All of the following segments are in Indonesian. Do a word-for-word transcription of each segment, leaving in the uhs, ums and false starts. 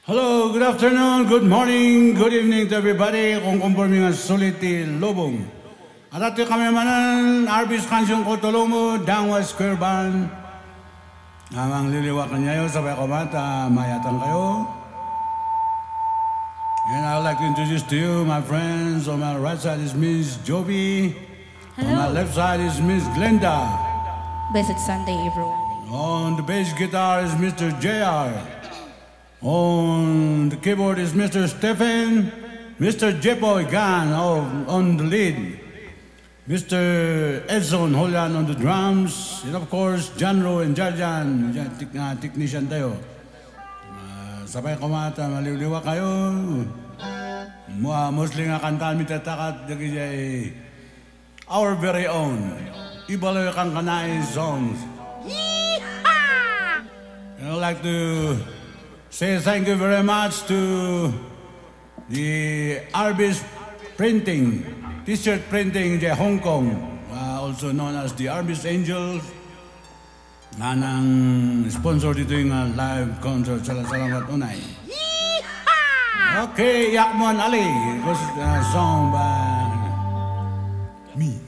Hello, good afternoon, good morning, good evening to everybody. Kung kumporming ang soliti lobong. At ito kami manan, Arbis Kansyon Kotolomo, Dangwa Square Band. Amang liliwakan niyo, sabay kumata, mayatang kayo. And I would like to introduce to you my friends. On my right side is Miss Joby. Hello. On my left side is Miss Glenda. Blessed Sunday, everyone. On the bass guitar is Mister J R. On the keyboard is Mister Stephen. Mister Jepoy Gan on the lead. Mister Edson Holyan on the drums. And of course, Janro and Jarjan, uh, technician tayo. Uh, sabay kumata, maliliwa kayo. Mua mostly nga kantaan mitatakat dagijay our very own Ibaloy kang kanay songs. And I'd like to say thank you very much to the Arbis Printing, T-shirt printing in Hong Kong, uh, also known as the Arbis Angels. Nanang sponsor dito yung uh, live concert. Salamat unay. Okay, Yakmon Ali. It was a song by me.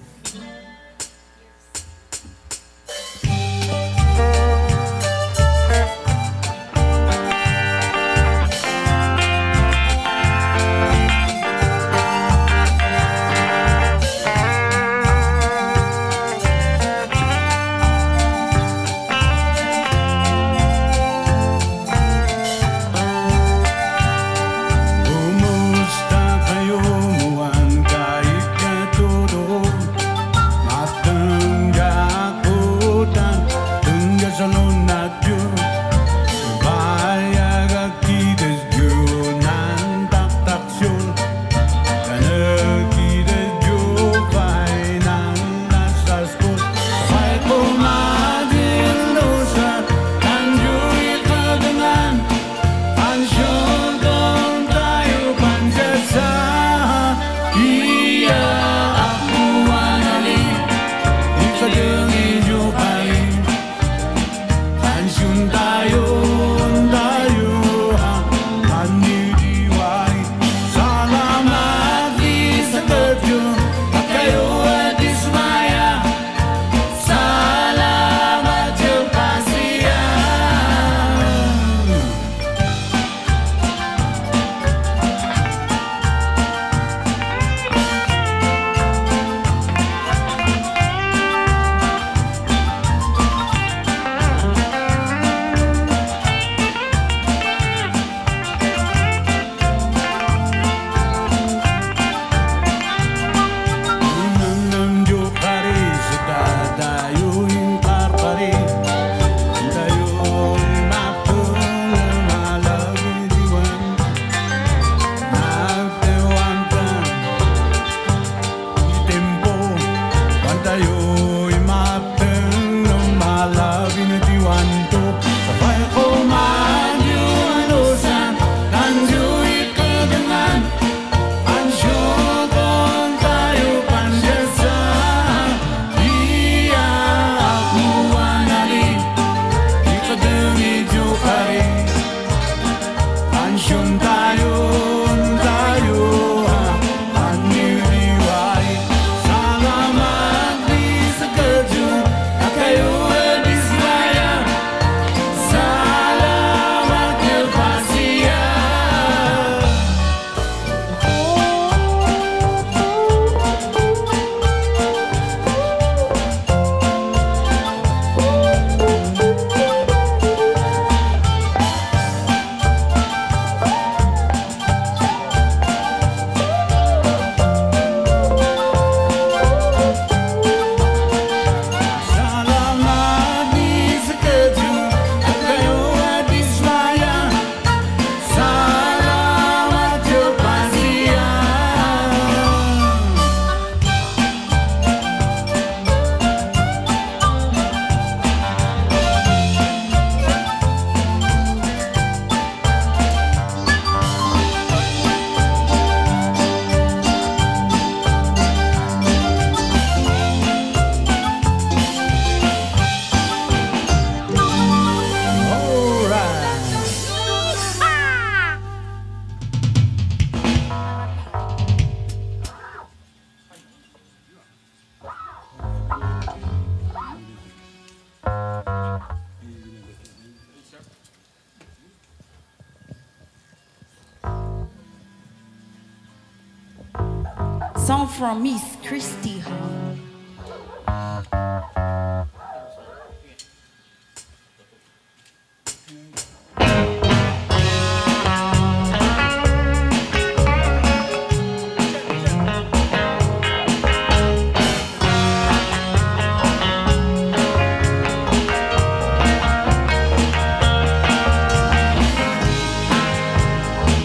Salam song from Miss Christy Hall.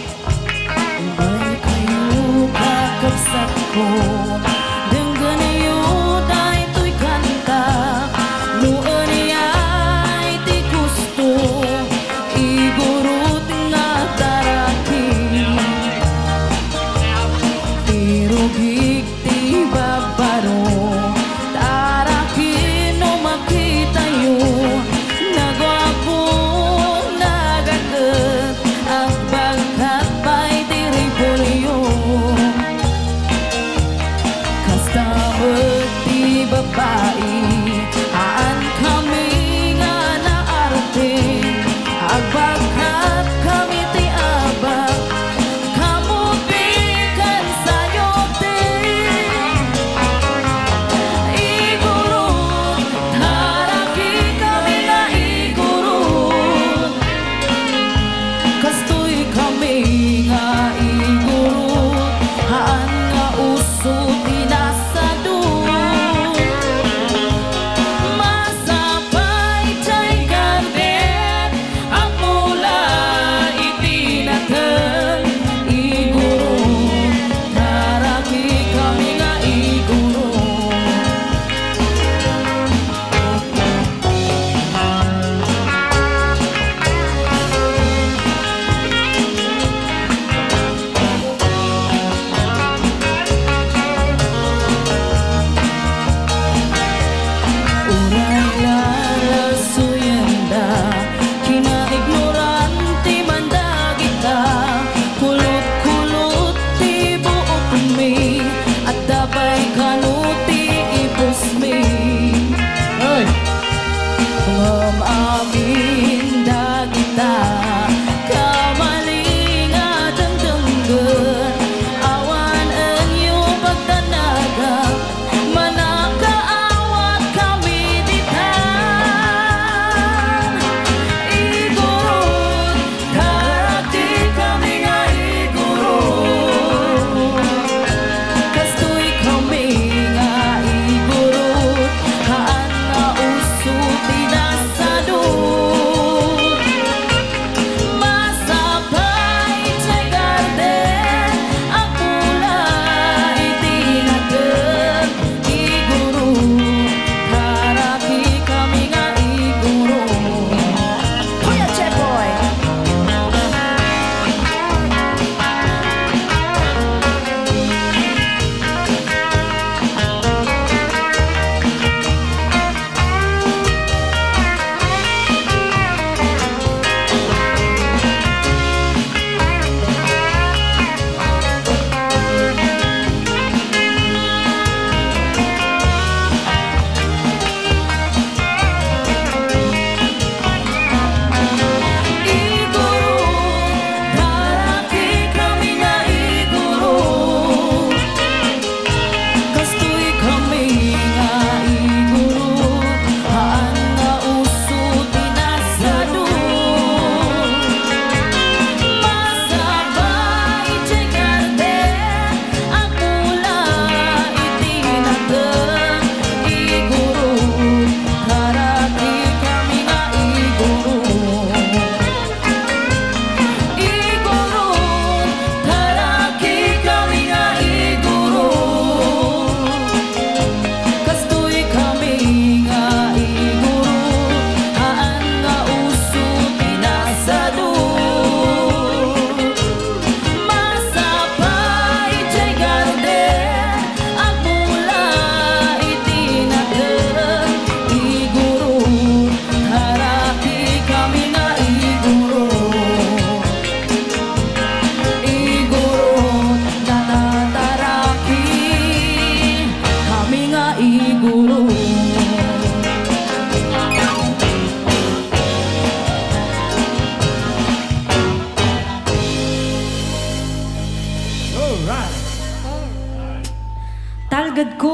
Dengan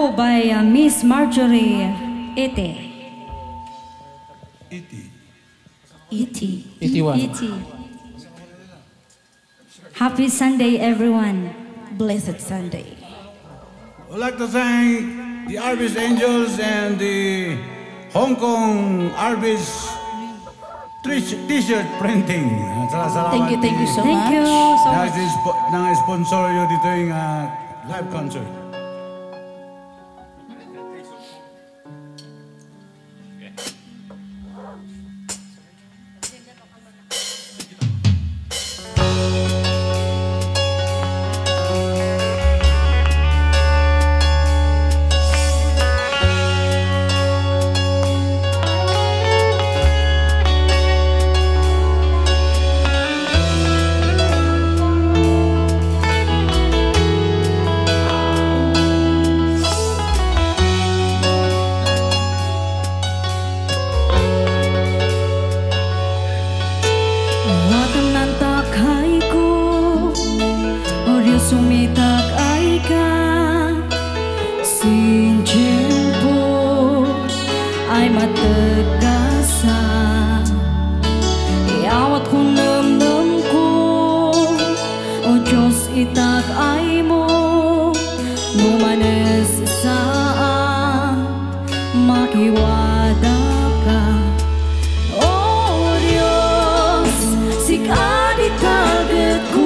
Go by uh, Miss Marjorie Ete. Iti. Iti. Itiwan. Iti. Happy Sunday, everyone. Blessed Sunday. I'd like to thank the Arbis Angels and the Hong Kong Arbis t-shirt printing. Salamat. Thank you, thank you so Thank much. you so Dahil much. si spo- nang sponsor yun dito yung uh, live concert. Sumitak ay ka Sin tiempo ay matagasa Iawat ko namnam ko O Diyos itak ay mo Numanes saan makiwada ka O Diyos sikadi target ko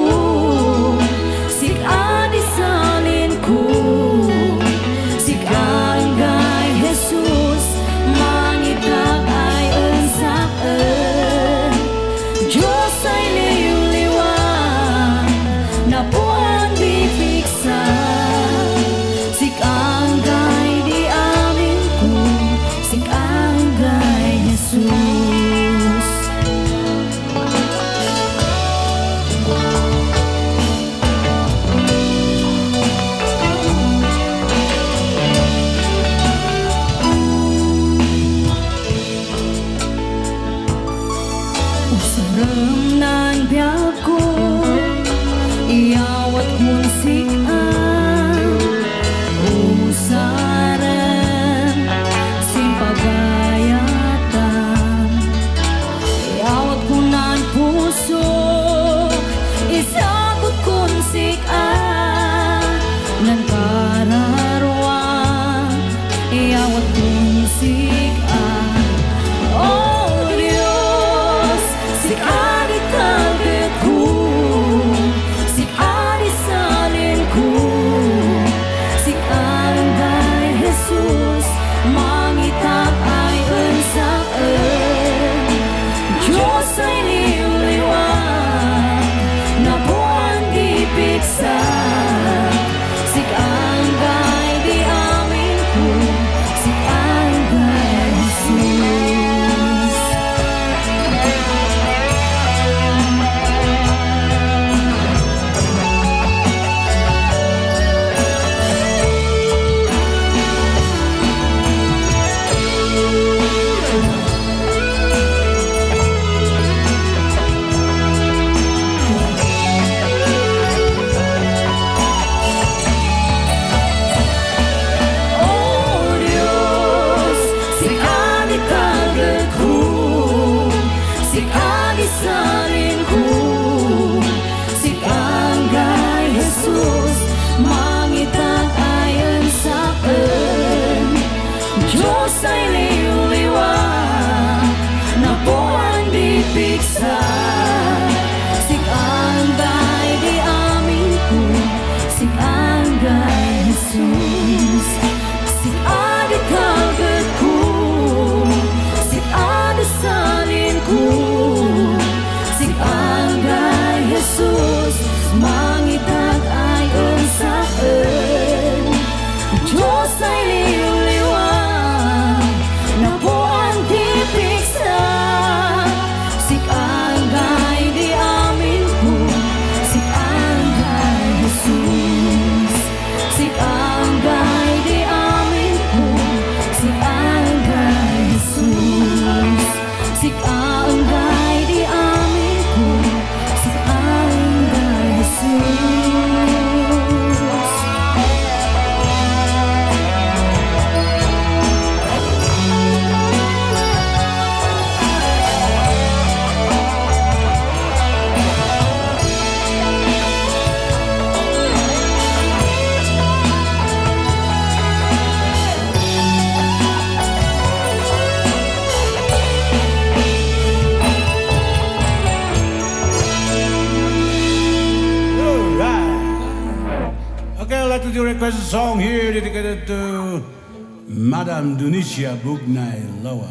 Ang request a song here dedicated to Madam Dunisha Bugnay Loa.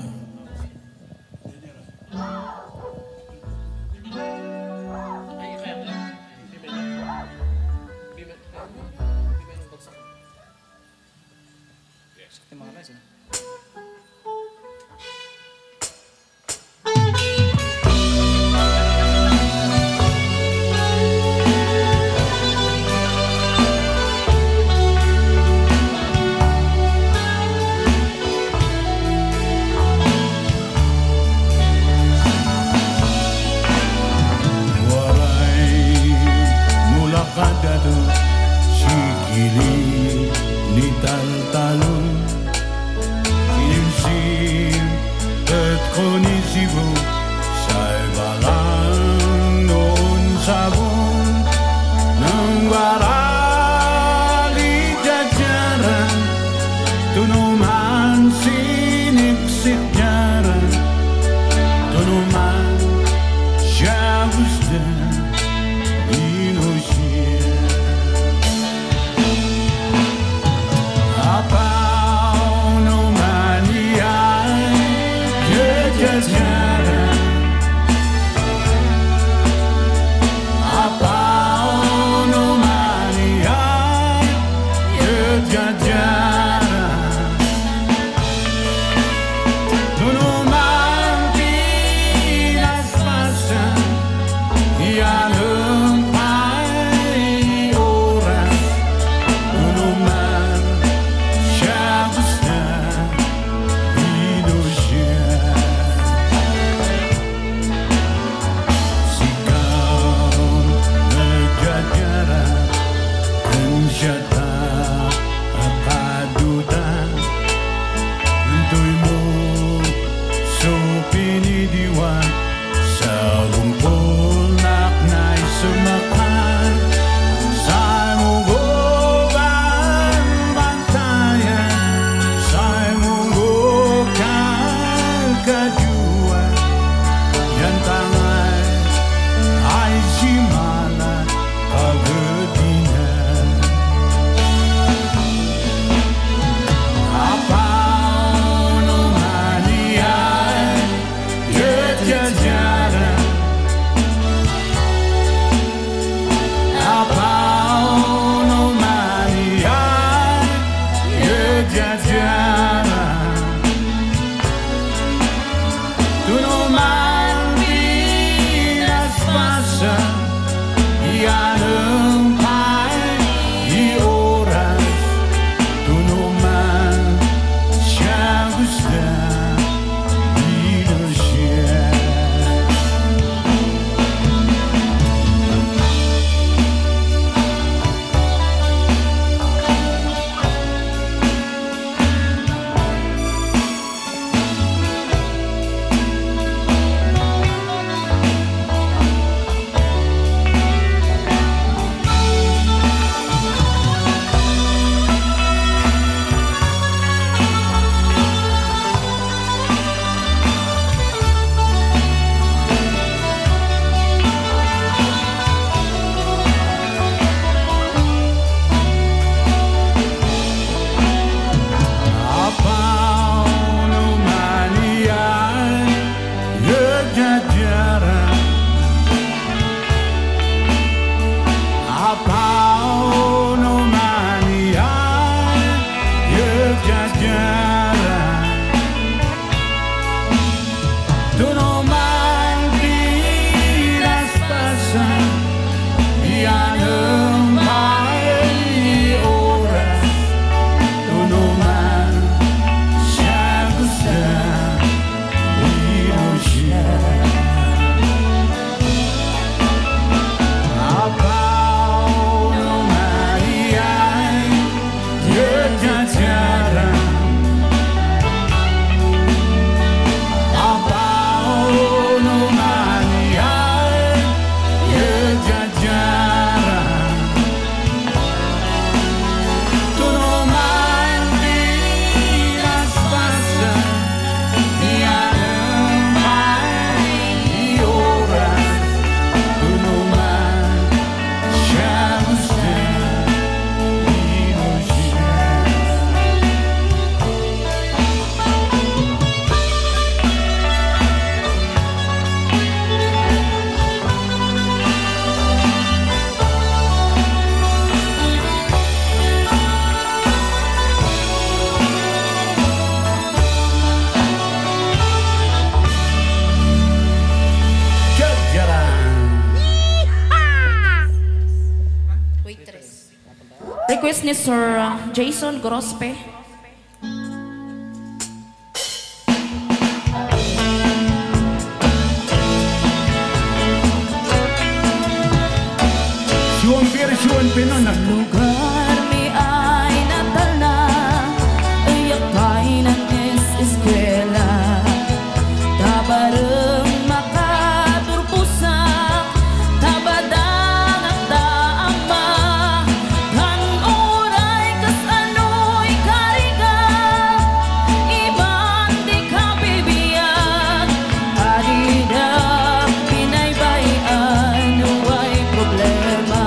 request ni Sir Jason Grospe. Siwan bir, siwan pinonak. Lugar mi ay natal na, iyak pa'y ng es-eskwela. Tabareng makaturpusak, tabadang at daama. Kan oray kas ano'y kariga, ibang di ka bibiyag. Adida pinaybayan, huwag problema.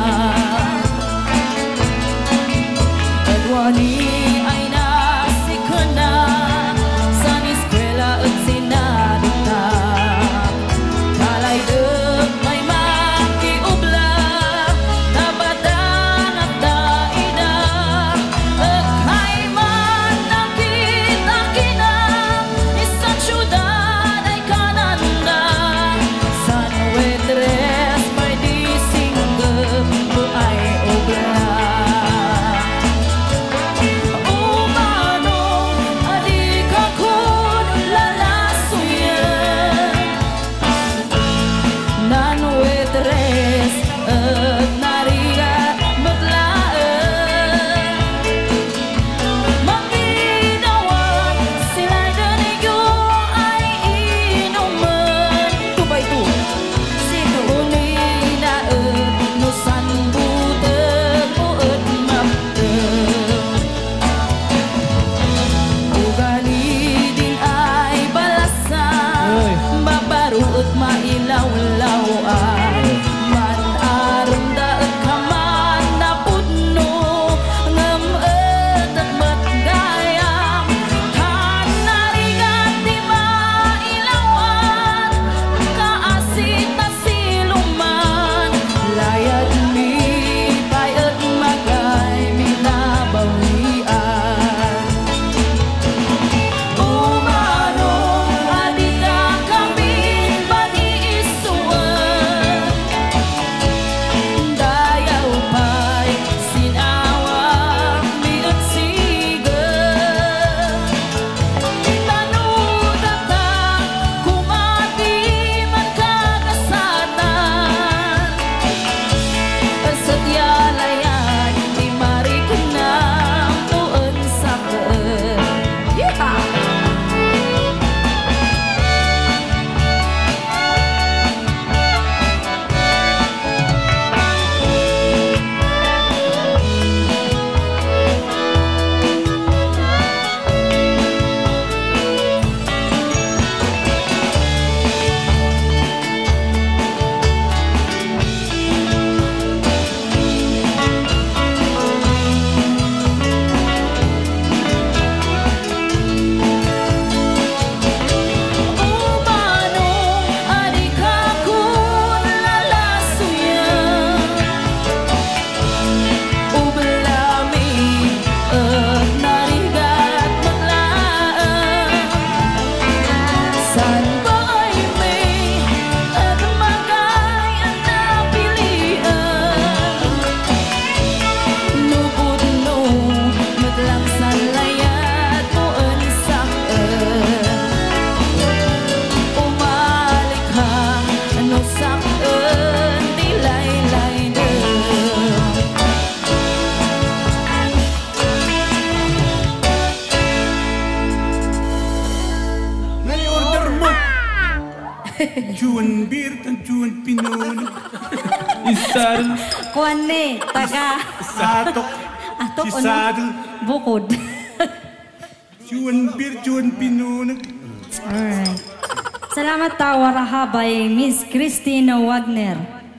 Wani ay nasikon na sa eskwela at sinadita. Kalay dek may makiubla, tabadang at daida. Agkay man nakita kinang isang syudad ay kananda. San Wetres may disinggap mo ay ubla. Juan bir, tan Juan pinon. Isal. Kuane, taga. Satok. Atok ano? Sisado. Bukod. Juan bir, Juan pinon. Alright. Salamat tawarahabay, Miss Christina Wagner.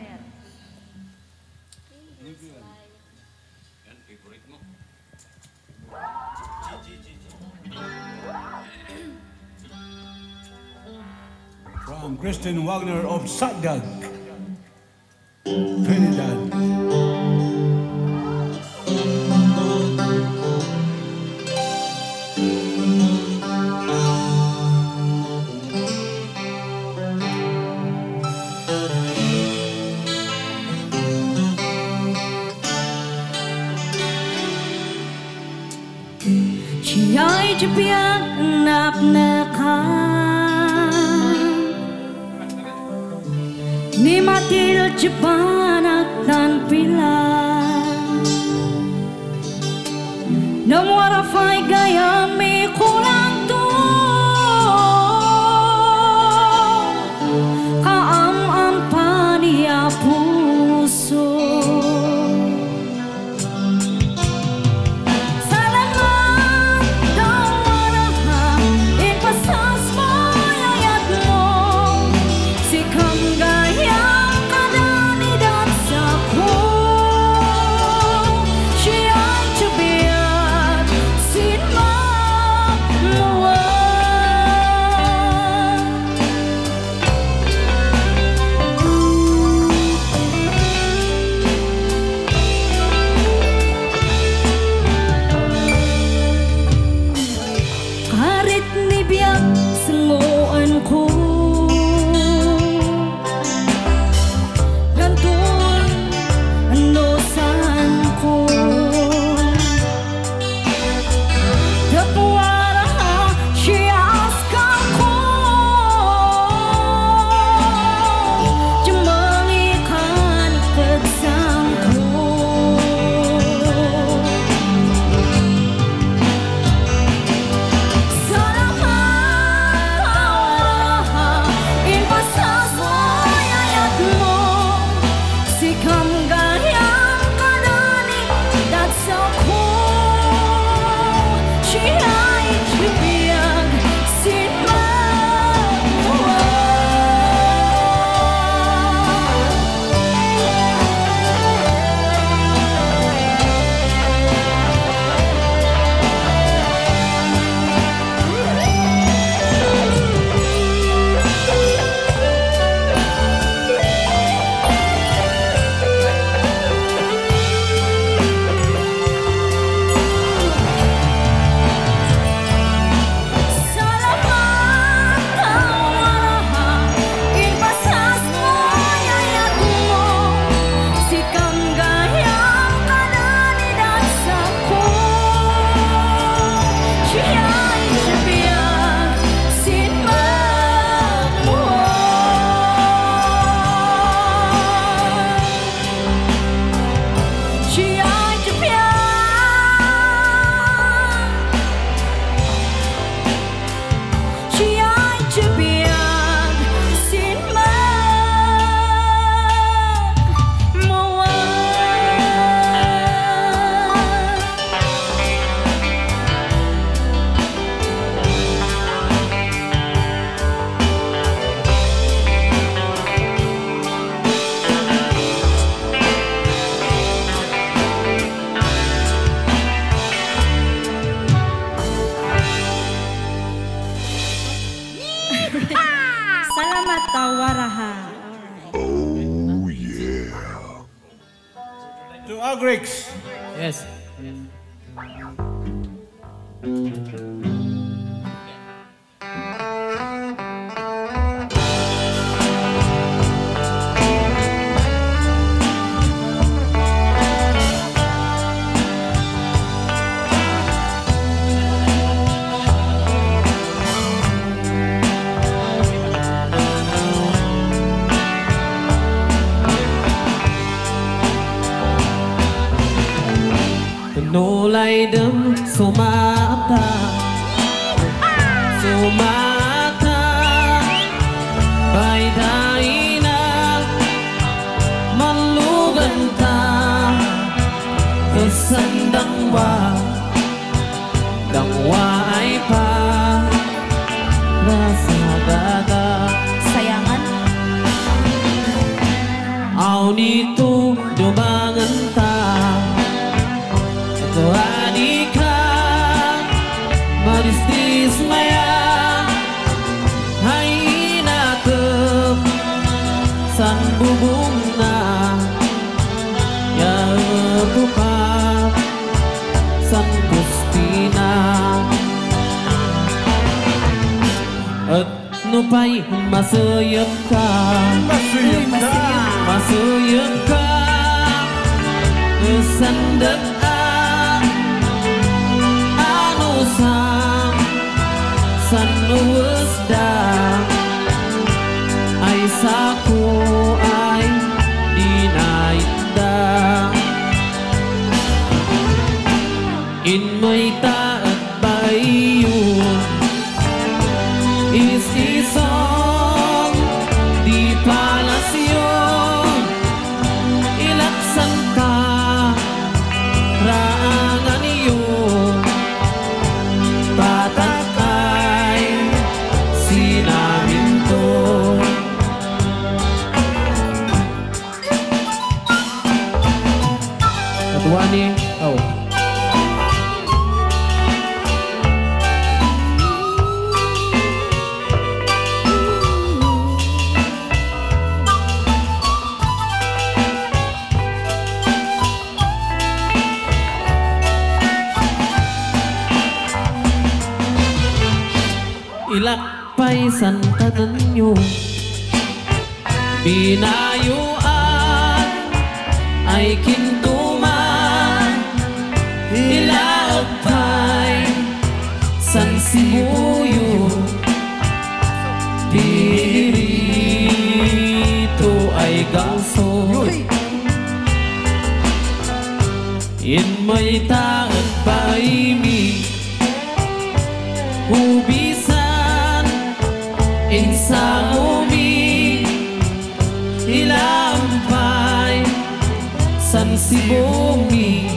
From Kristen Wagner of Sagdag, Trinidad. jepiang nap nekang ni matil jepanak tan pilang namuara fai gaya mi kulang tu kaam ampani puso Salamat tawaraha. Oh yeah. To Agrix. Yes. Nulay dem sumata sumata baydaina maluganta kesandang wa dangwa ay pa rasa dada Sayangan aw nito dumanganta Adika maristis maya hai natep san bubung na ya buka san gustina at nupai masayap ka masayap ka sandat sang sa ko ay di naitda. In may taat bayo is isang di palasyon ilaksan ka raangan iyo patakay sinaminto. Katuani, oh. Ilakpay santanan nyo binayuan ay kintuman ilakpay san sibuyo dirito ay gaso in may taat paimi ubisa insang umi ilampay san si bumi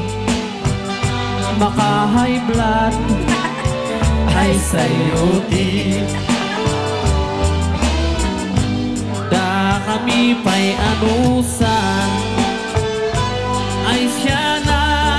maka high blood ay sayuti da kami pa'y anusan ay siya na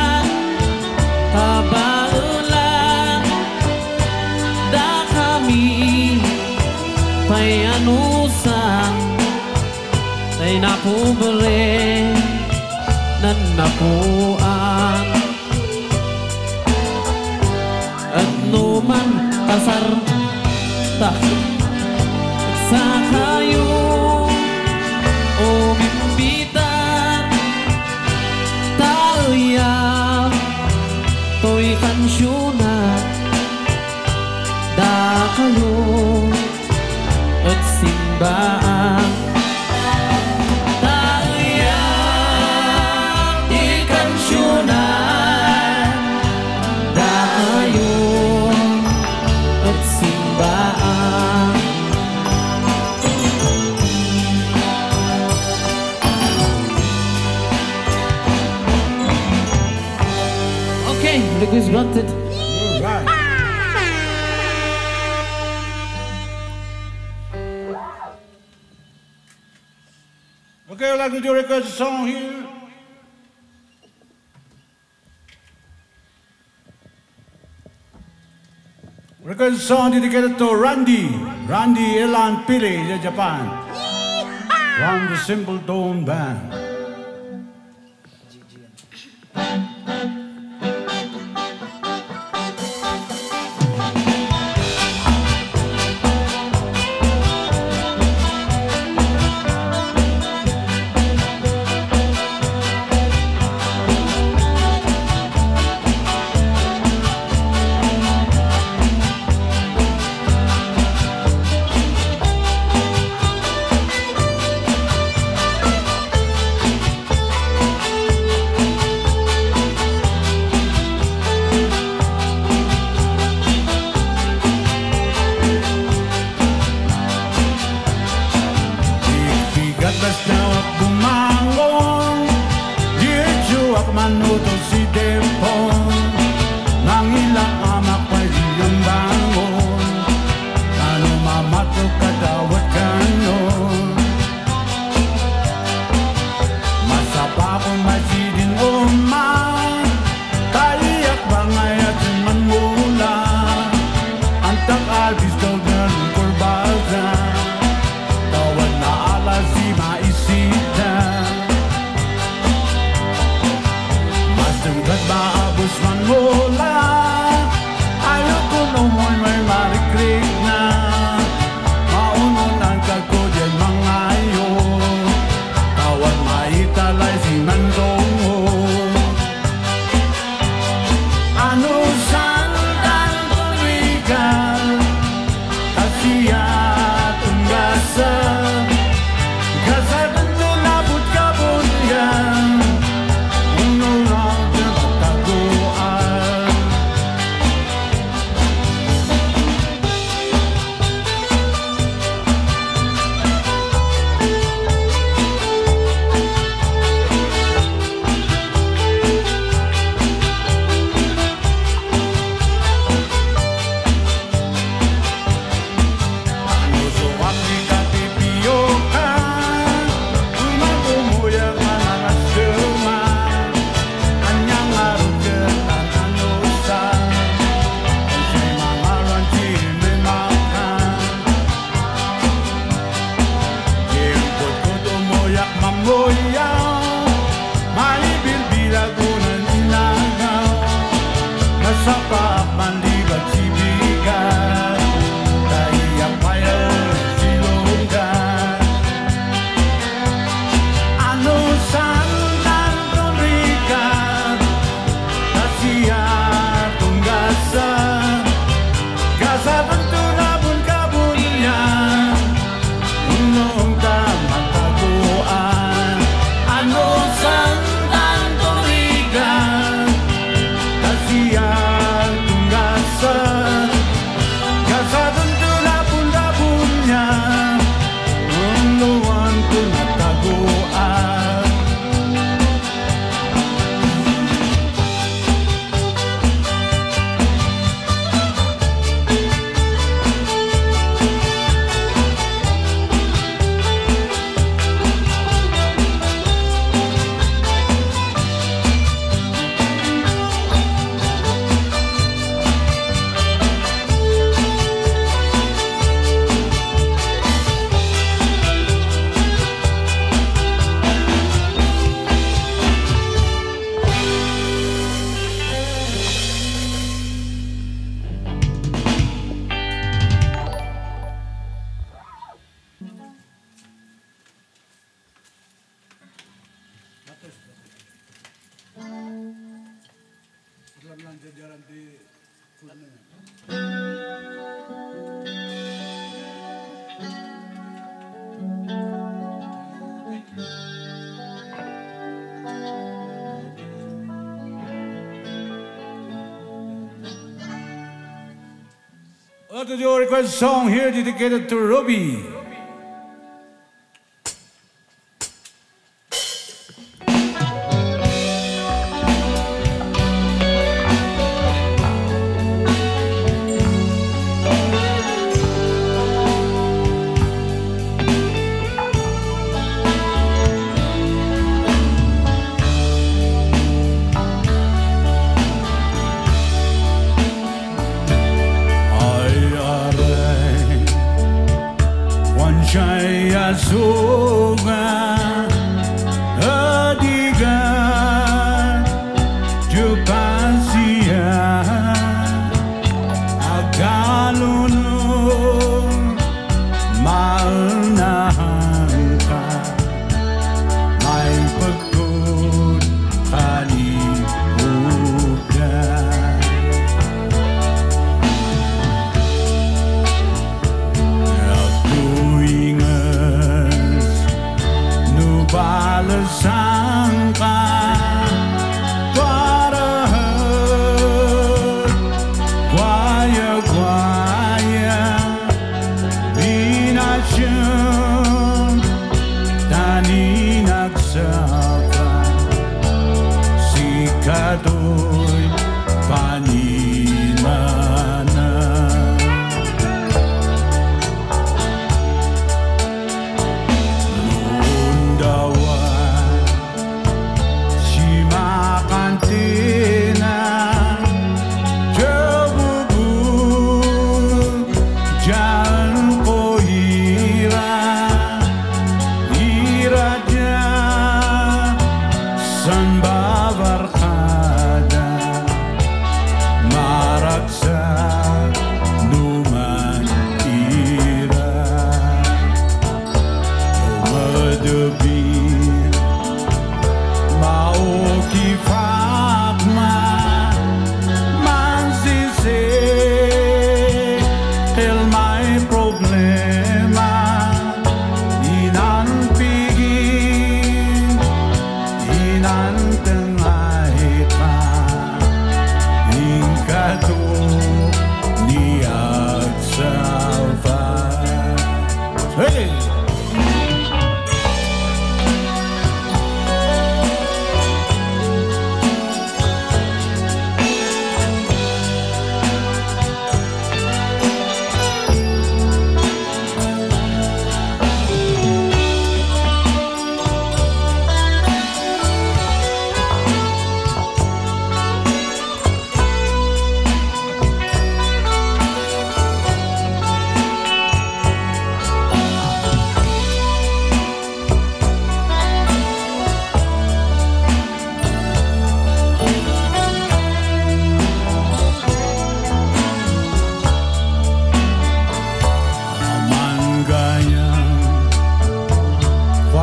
kabaulan da kami pa'y anusan ay napubre nan napuan at numan kasar ta sa kayo o bimbitan tao'ya to'y kansyunan da kayo at simbaan tao'yan ikansyonan dayo at simbaan. Okay, request granted. All right. Okay, I'd like to do a request song here. Request song dedicated to Randy, Randy Elan Pili in Japan. From the Simple Tone Band. moyaw, may bilbilagunan inagaw, nasapak manlibat sibigan, tayo payaw silungan. Ano sandan tumrikan, nasiya tunggasa, gasa bentura pun kabunnya, unong tamataguan. Ano sandan tumrikan, nasiya tunggasa, gasa bentura pun kabunnya, unong tamataguan. What is your request song here dedicated to Ruby? Jaya Soga Adiga Jupasia Agalunu Maunahangka May pagkod kalimutan. Balasangka Guarahan Guaya Guaya Binasyon Tani nagsaka Sikato'y paninana.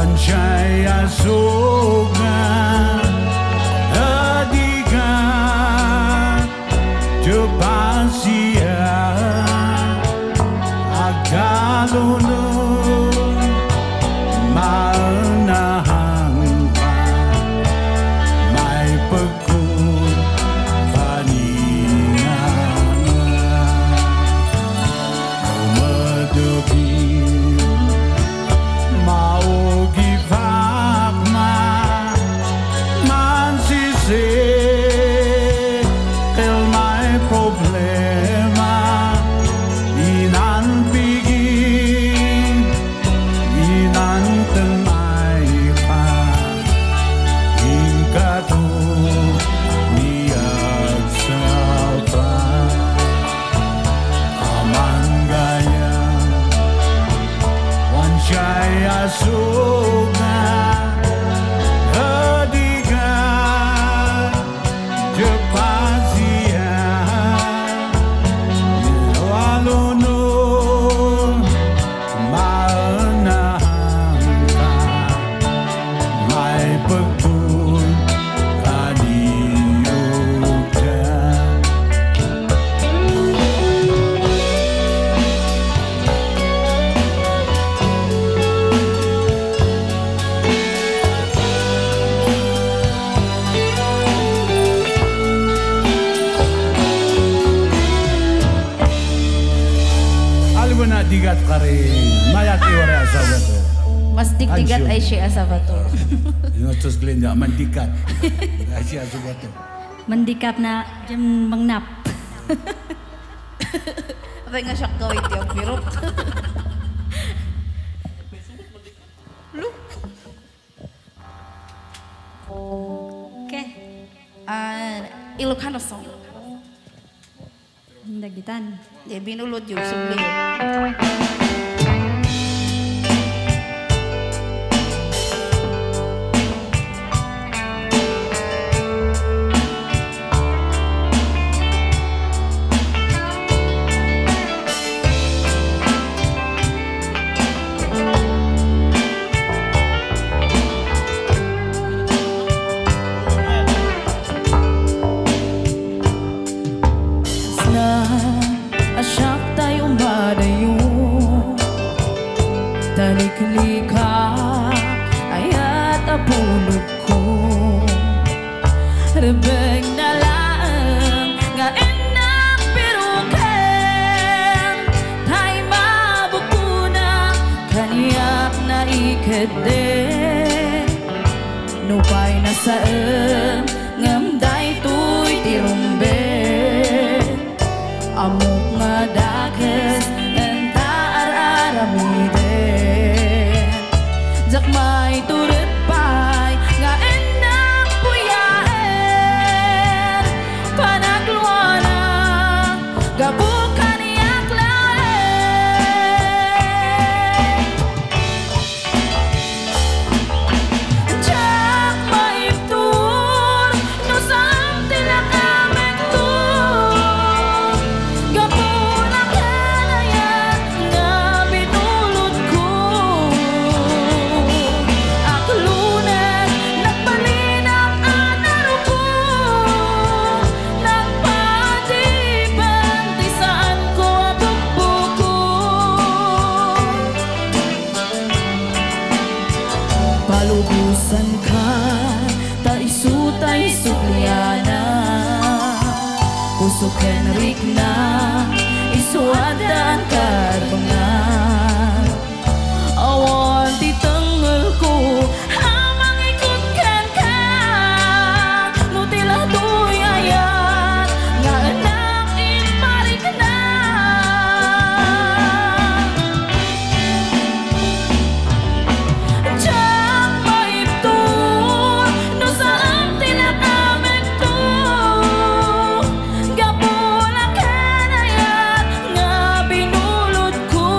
wansiya'y asugan, adikan, jupan siya, agkalunod, maunahan ka, may pagkun, paningan, umadugin, maugi fakma, mansisi, kel may problema, inan pigin, inan temay pa, ingkatu niyag sa pa, aman gaya, wansiya'y asugan, adikan, jupan siya, walunod, maunahan ka, may pagkun, kaniyog ka. Alam mo na, digat ka rin. Mayat iwara asawa to. Mas digdigat Ansyo. ay siya sa bato. Yung tos Glenda, mandikat. Ay siya asawa to. Mendikap na jam mengnap. Apa nga siya gawin tiyong pirot. Oke, Ah, Ilocano song. dagitan. Ya, binulod yung subli. Na asyak tayo madayo, taliklikha ayat apulog ko, rebeng na lang nga enak piruken, tay mabukuna kaniyak na ikede, nupay na saan ngamday tuy tirumbe. Amok nga dakes enta ar-aramiden, jakmay turut pay nga enak puyaen, panagluana gabukan yak laen, jakmay tur no sam tinakamek tur, gapulang kalayan nga binulod ko, aklunan nagpalinang anaro ko, nagpadiban di saan ko abukbuko, palubusan ka taisutay sugliana, pusok Henrik na isuadan karbangan, awan titengel ko hamang ikutkan ka, nutilah tuy ayat nga enak inparik na, jak maiptur no saan tinakamek tu, gapulang kanayat nga binulod ko,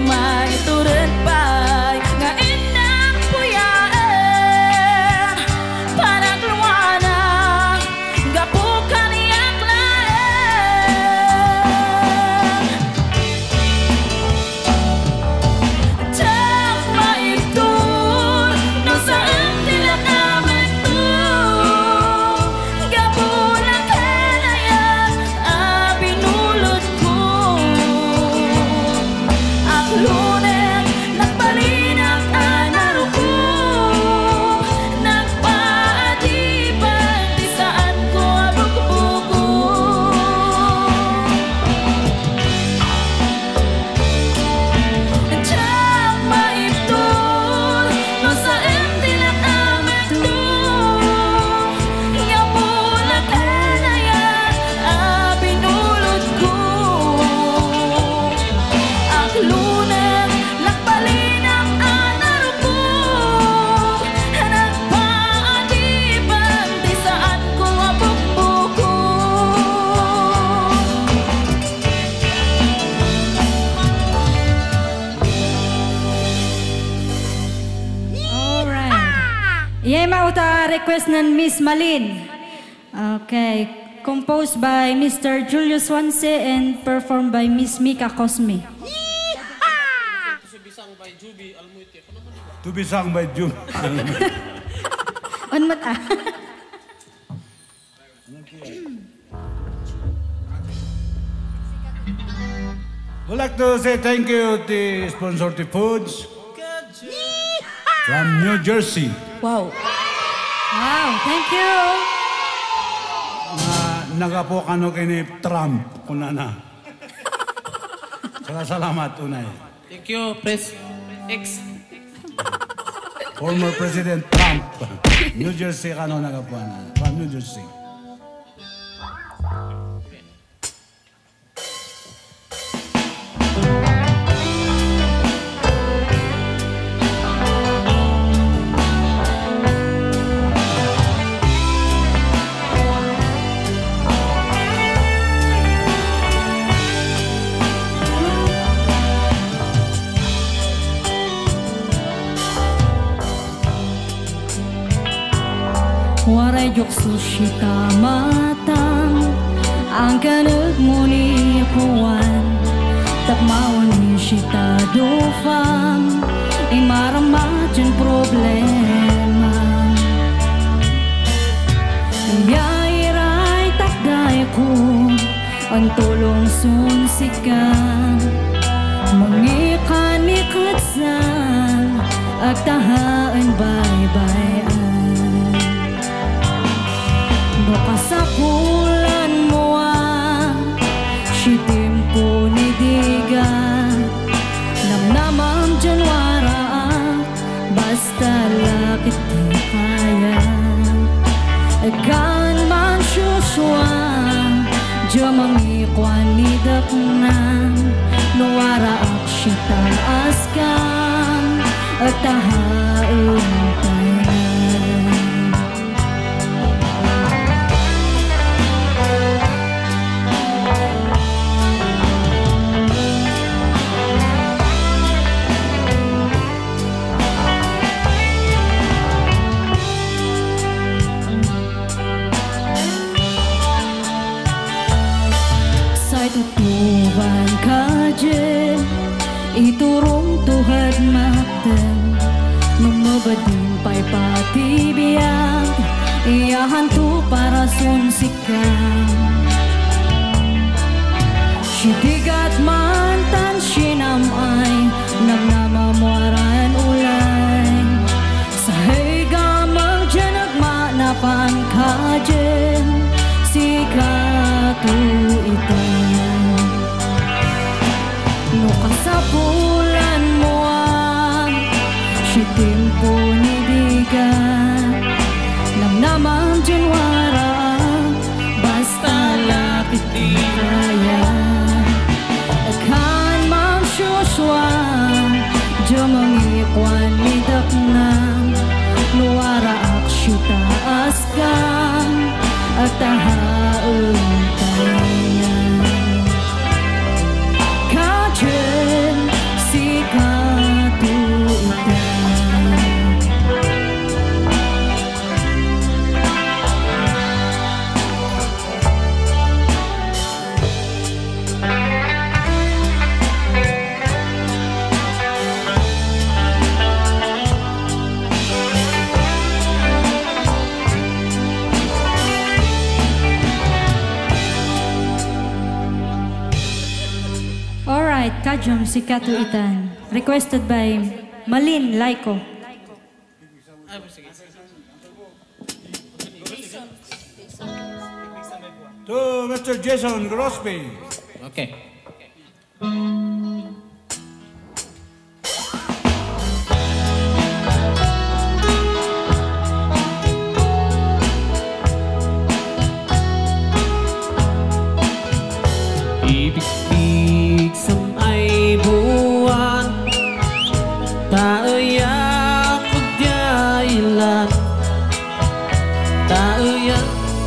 maituran pa'y nga inang puyaen para kluwana gapukan iyang laen tak maitur no saan tila naman to gapulan kanayan abinulot ko lunen nagbalinang anarukom nagpaadipan di saan ko abugbuko Diyak maiptur no saan tilak amat to yapulan kanayan abinulot ko aklunen nagbalinang anarukom nagpaadipan di saan ko abugbuko Alright. Iyay mauta request ng Miss Malin. Okay. Composed by Mister Julius Wanse and performed by Miss Mika Cosme. To be sung by June. On mata. We'd like to say thank you to sponsor the foods from New Jersey. Wow. Wow, thank you. Na nagapo kano kini Trump kuna na. Saka salamat unay. Thank you, Press X. Former President Trump. New Jersey kano nagapo na. From New Jersey. Waray jokso shita matang ang kanag mo ni kuwan takmawan ni shita dufang imaramajan problema yayiray takday ko ang tulong sunsikan mangikanikot sa agtahaan bye-bye kasapulan mo ah sitim ko ni diga namnamang janwara basta lakit di kaya agan man syuswang jamang ikwan ni daknang nuwara ak sita askan at tahain tayo tutuban kaje iturong tuhad matan mamabadin pa'y patibiyag iyahan to para sunsikan sidigat mantan sinamay namnamamwaran ulay sa higamang janagmanapan kaje sikatu ito no kasapulan mo ang sitim po ni diga namnamang janwara basta lapit di kaya akan mang syuswang jamang ikwan ni daknang nuwara ak syuta askan at tahaon tayo Kajum Sikatuitan. Requested by Malin Laiko. To Mister Jason Grosby. Okay. Ibig sa may buwan, tao'yak pagdailan, tao'yak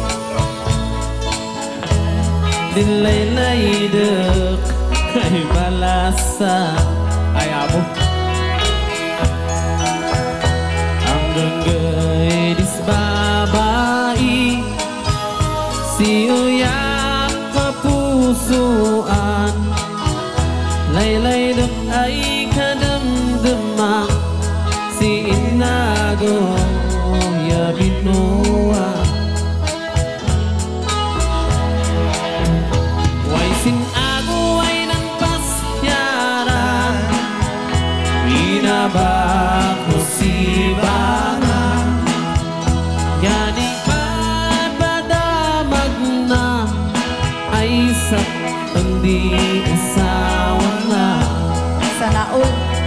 dilaylay dek ay balasan ay abo ang ganggay disbabai si uyak kapusuan laylay dek ay kadamdamang si inago ya binuwa sin aku ay ng pasyaran binabak mo si Bana yani padamag na ay sa hindi asawa na Sana all.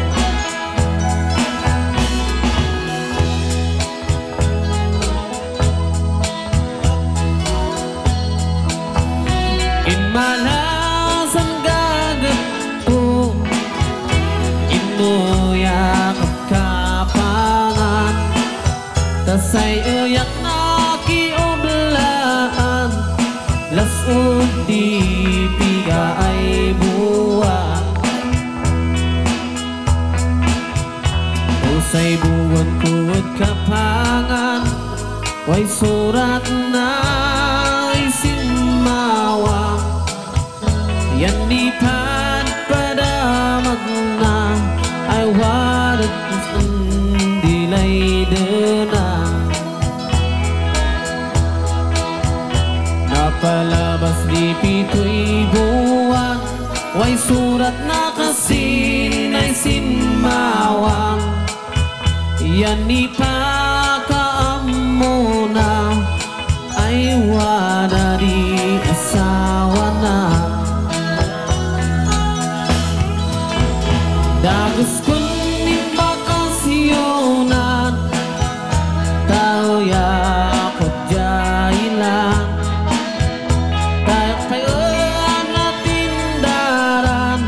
Malasan gagat ko inuyakap kapangan tasay uyak na kioblaan lasod di piga ay buwan usay buwan kuwad kapangan way surat na isimawang yan di pan pada magna ay wadat dilay dena napalabas di pito'y buwan way surat na kasin ay sinmawang yan di pa kaamo na ay wada di asawa na Dagos kun bakasyonan tao yakot jailan tayo kayo natin daran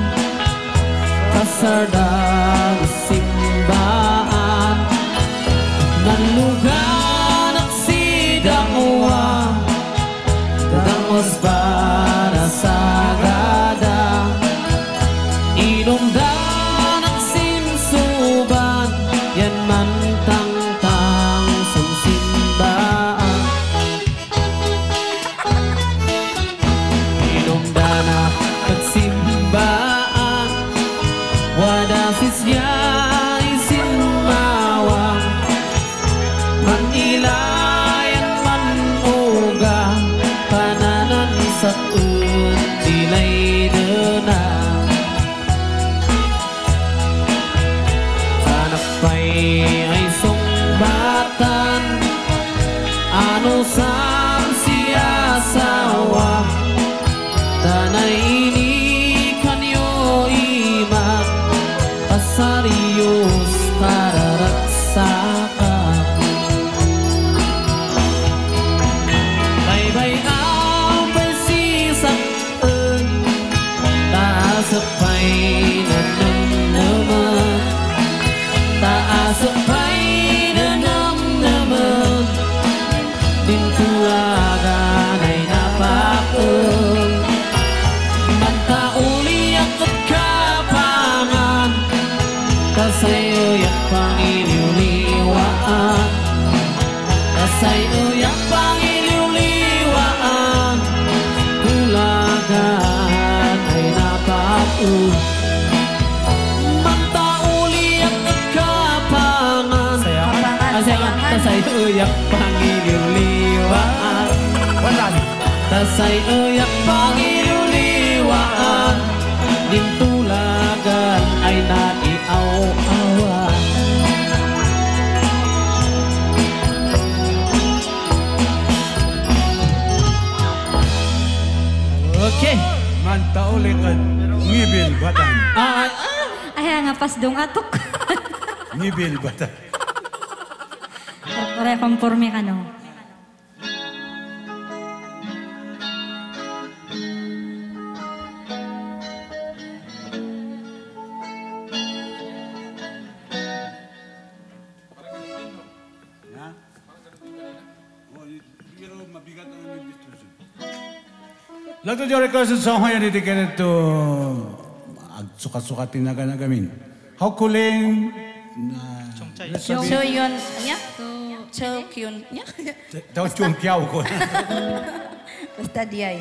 kasardang simbaan nalugan at sidamuwa dangos para sagada inumda yan man tang-tang sumsimbaan inumdana pagsimbaan wadasis niya isinmawang manilayan man uga pananan sa dilay dena ay sumbatan ano sang siyasawa tanay ini kanyo iman pasarius kararagsakan baybay ang pagsisaktan taasapay na naman taasapay na namnaman dintulagan ay napakon magkauliyak at kapangan kasayuyak pangiliwliwaan kasayuyak pangiliwliwaan tulagan ay napakon tasay uyak pangiliwliwaan tasay uyak pangiliwliwaan dintula Okay. Mantauli ka ngibil batan. Ah, Ay, nga pas dong atok. Ngibil batan. Pare konforme ka no. Lato di request sa hoya ni tiket to suka-suka tinaga na gamin. Hakuling na So yun, nya? So yun, nya? daw chung kiaw ko. Basta diay.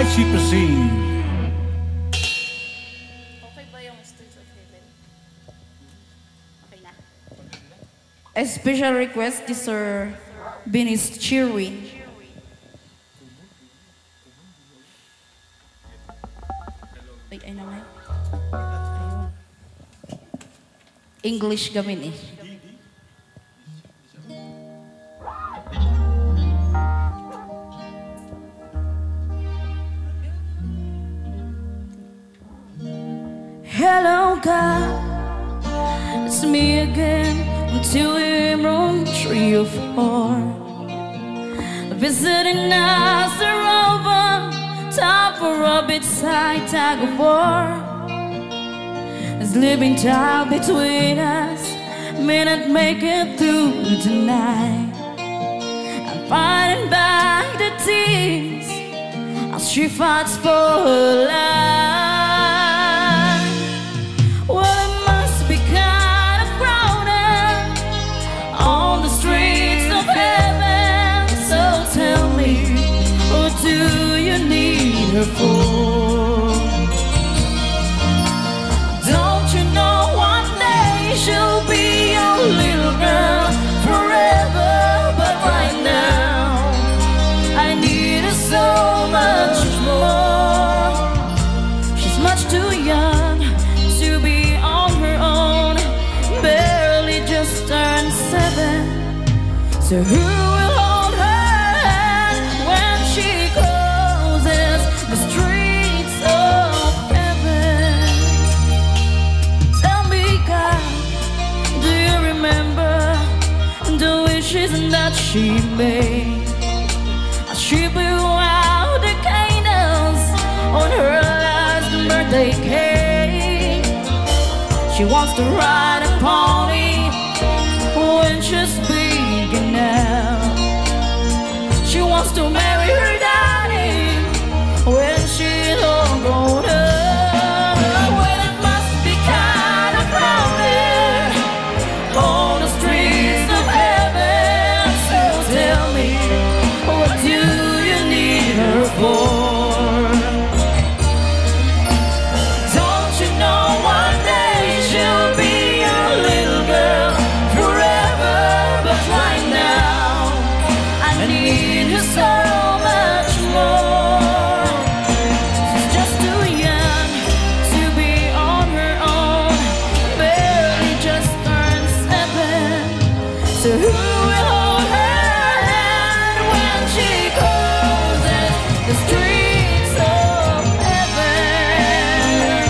she sing. Okay ba yung Streets of Heaven? Okay na. A special request to Sir Benis Cheerwin. Ay, ay naman. Ayun. English gamin eh. Hello God, it's me again. Until we're room three or four, visiting us are over. Time for a bedside tag of war. Sleeping time between us may not make it through tonight. I'm fighting back the tears as she fights for her life. Well, it must be kind of crowded on the streets of heaven. So tell me, what do you need her for? Don't you know one day she'll be your little girl forever? But right now I need her so much more. She's much too young to be on her own, barely just turned seven. So who will hold her hand when she crosses the streets of heaven? Tell me, God, do you remember the wishes that she made? She blew out the candles on her last birthday cake. She wants to ride a pony when she's big enough. She wants to marry her daddy when she's all grown up. Well, it must be kind of crowded on the streets of heaven. So tell me, what do you need her for? Don't you know one day she'll be your little girl forever? But right now I need her so much more. She's just too young to be on her own, barely just turned seven. So who will hold her hand when she crosses the streets of heaven?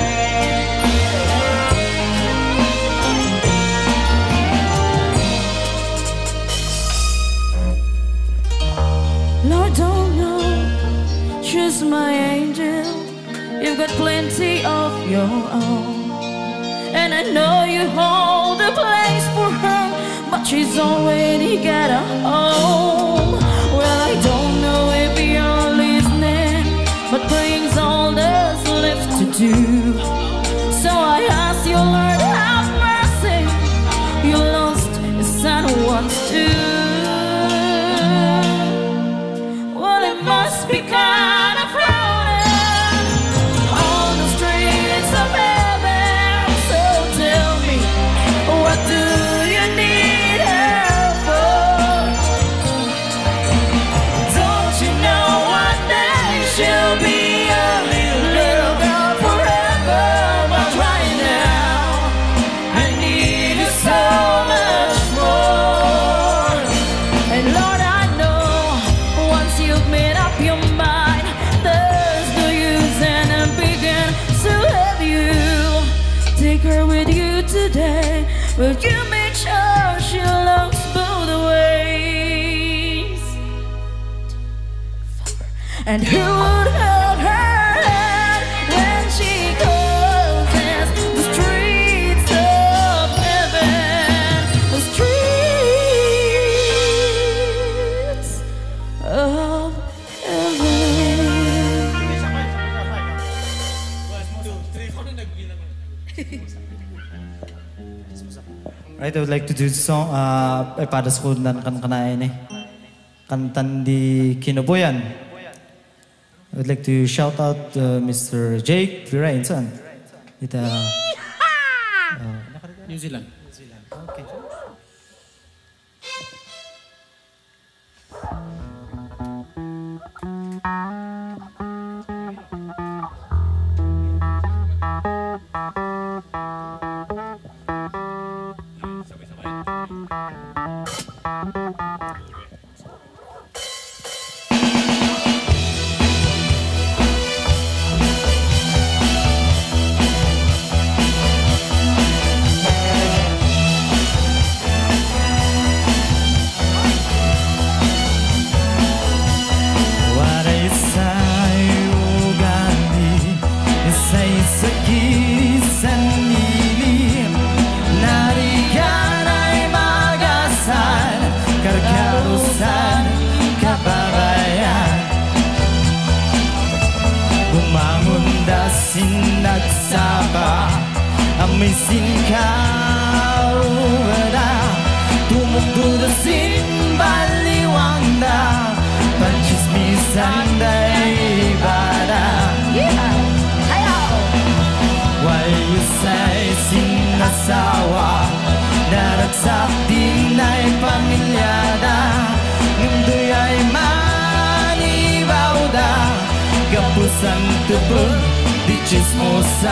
Lord, don't know, she's my angel. You've got plenty of your own, and I know you hold a place for her, but she's already got a home. Well, I don't know if you're listening, but praying's all that's left to do. So I ask you, Lord, have mercy. You lost a son once too. Well, it must be kind of crowded on the streets of heaven. So tell me, what do you need her for? Don't you know one day she'll be a little, little girl forever? But right now I need her so much more. And Lord, I know once you've made up your mind, there's no use in begin to have you. Take her with you today. Will you make sure she looks both ways? And who would hold her hand when she crosses the streets of heaven? The streets of heaven. Right, I would like to do the song uh, ay para sa kundan kan kanain eh. Kantan di Kinubuyan. I would like to shout out uh, Mister Jake Virainson. It, uh, New Zealand. okay. Sinagsaba Amisin kaubada Tumugdudasin baliwangda Panchismisan daibada Wayusay sinasawa Daragsak dinay pamilyada Ngundoy ay manibawda Gapusan tubog di chismosa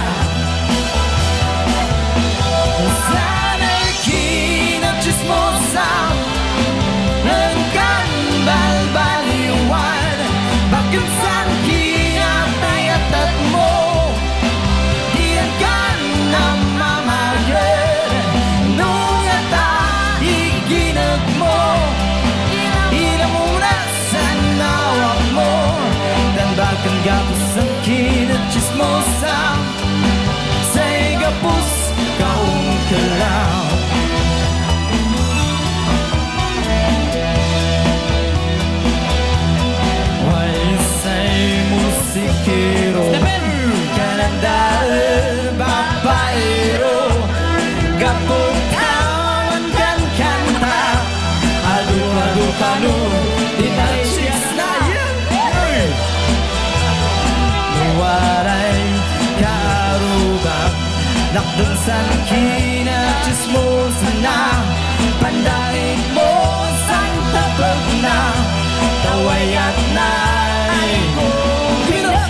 Sana'y kinachismosa Engkan balbaliwan Bakit saan kinatayatat mo Diyan ka na mamagod Nung ata iginag mo Ilang muna sa nawak mo Dan bakit gapos ang kinachismosa Say gapos kaong kalaw Why say musikero Kanandaan babaero Gapong tawan kan kanta Adu-adu kanu Dinachis na Waray karubak Nakdunsan kinachismosa na Pandahit mo sang tapag na Tawayat na Pinok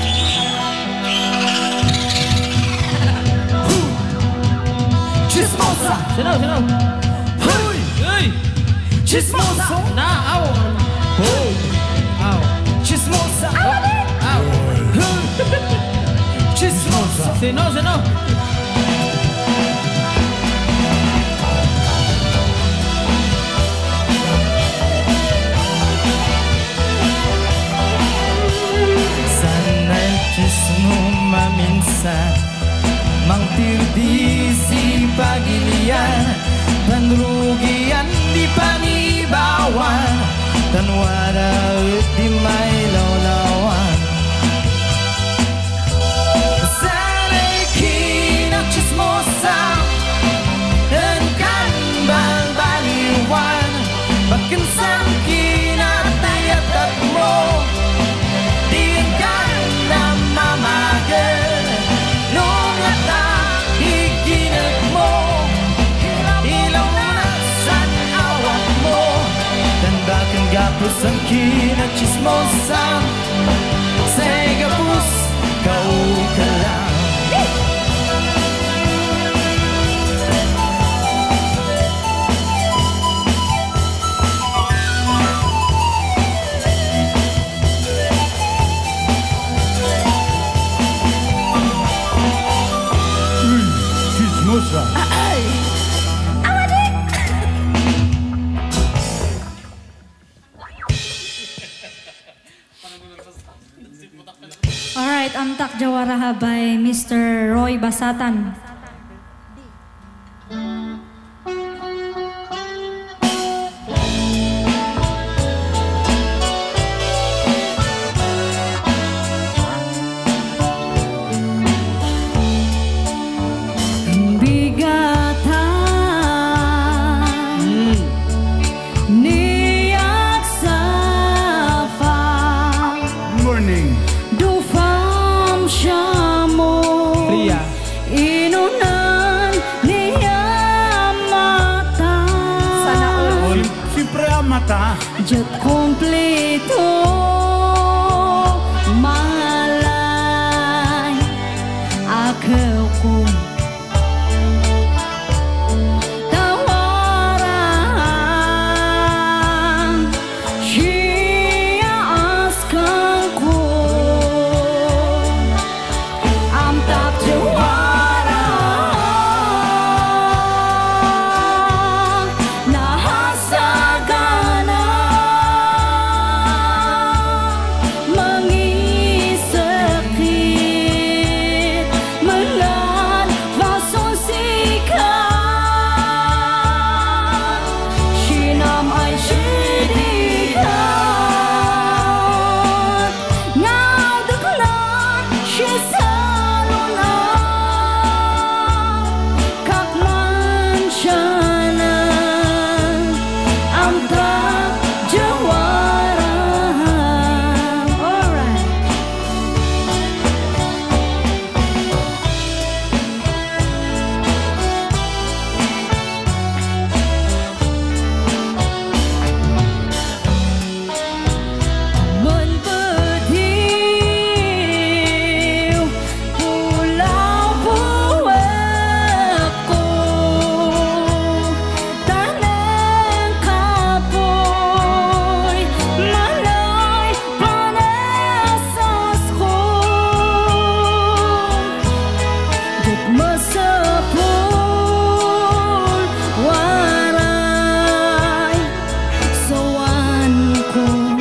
Chismosa Sino, sino? Huy Uy! Chismosa Na, aw! Huy Aw! Chismosa Aw! Chismosa Sino, sino? Sana'y chismo maminsan Mangtirdi si pagilian Panrugian di panibawan Tanwara di may lawlawan Sana'y kinachismosa Engkan balbaliwan Bakit saan kinatayatat mo Diyan ka na mamagod Nung ata iginag mo Ilaw na saan awat mo Dan bakit gapos ang kinachismosa Say gapos kau ka lang Chismosa. Alright, Amtak Jawaraha by Mister Roy Basatan. Morning. Do mata. Jut kumpleto malay aku tawaran siya askan ko am tak jawara nahasagana mengisakit melan vasong sikat sinam ay sidikat ngao duklan siya saluna kakman siya na am tak jawara. Alright. Mun bediw pulau buwak ko tanang kapoy malay panesas ko Dut masapul waray sawan ko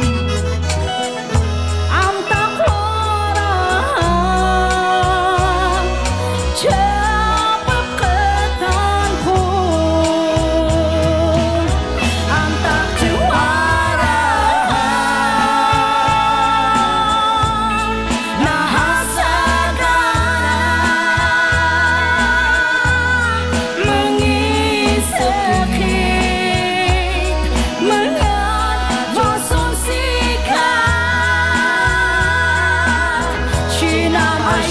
am takwara capakatan ko am tak jawara nahasagana mengisakit mengat vasong sikat sinam ay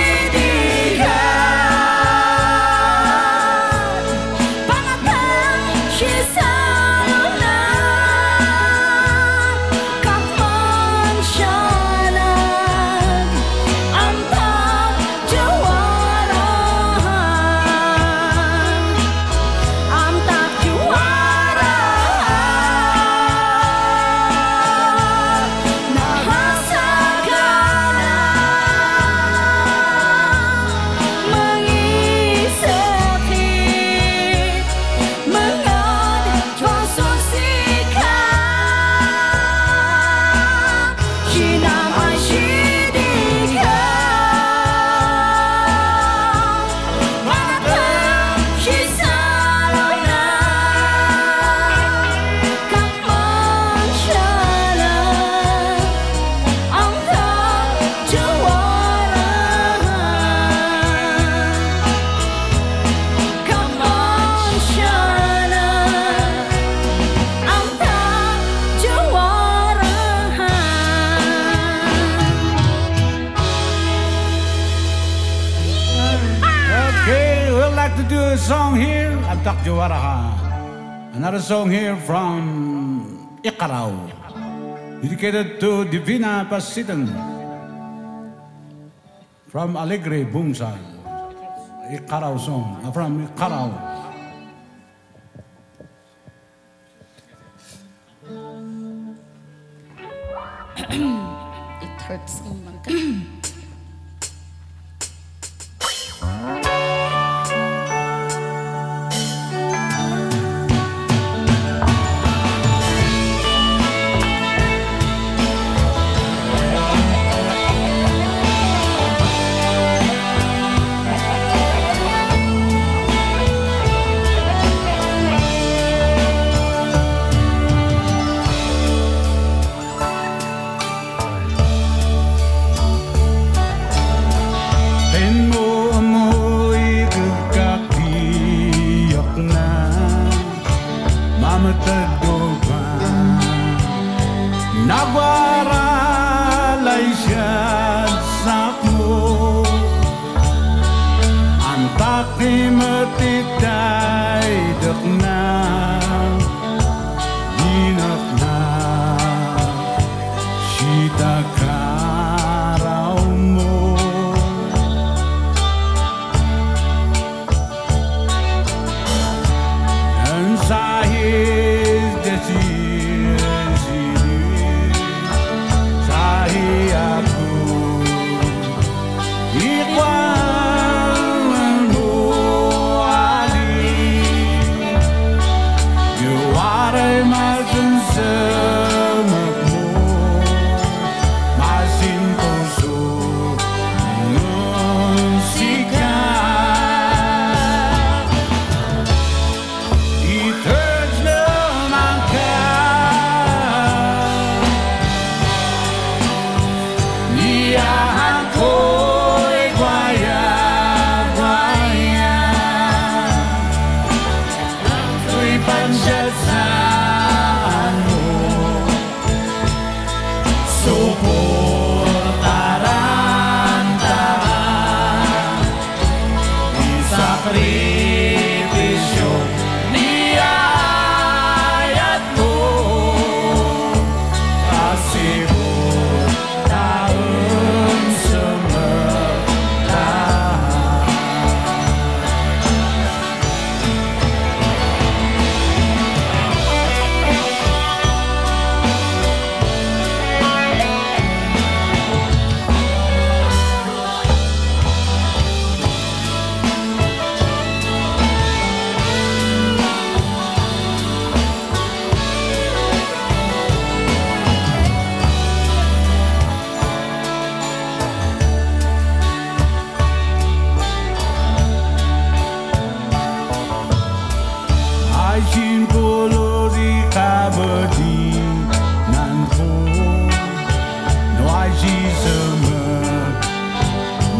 sidikat pangatang siya saluna kakman siya lang ang tak jawara am tak jawara nahasagana mengisakit mengat vasong sikat sinam ay sidikat pangatang siya saluna kakman siya lang ang tak jawara kakman siya lang ang tak jawara. Okay, we'd like to do a song here. Am tak jawara ha. Another song here from Iqaraw, dedicated to Divina Pasitan from Alegre Bungsal. Iqaraw song uh, from Iqaraw. It hurts umangka.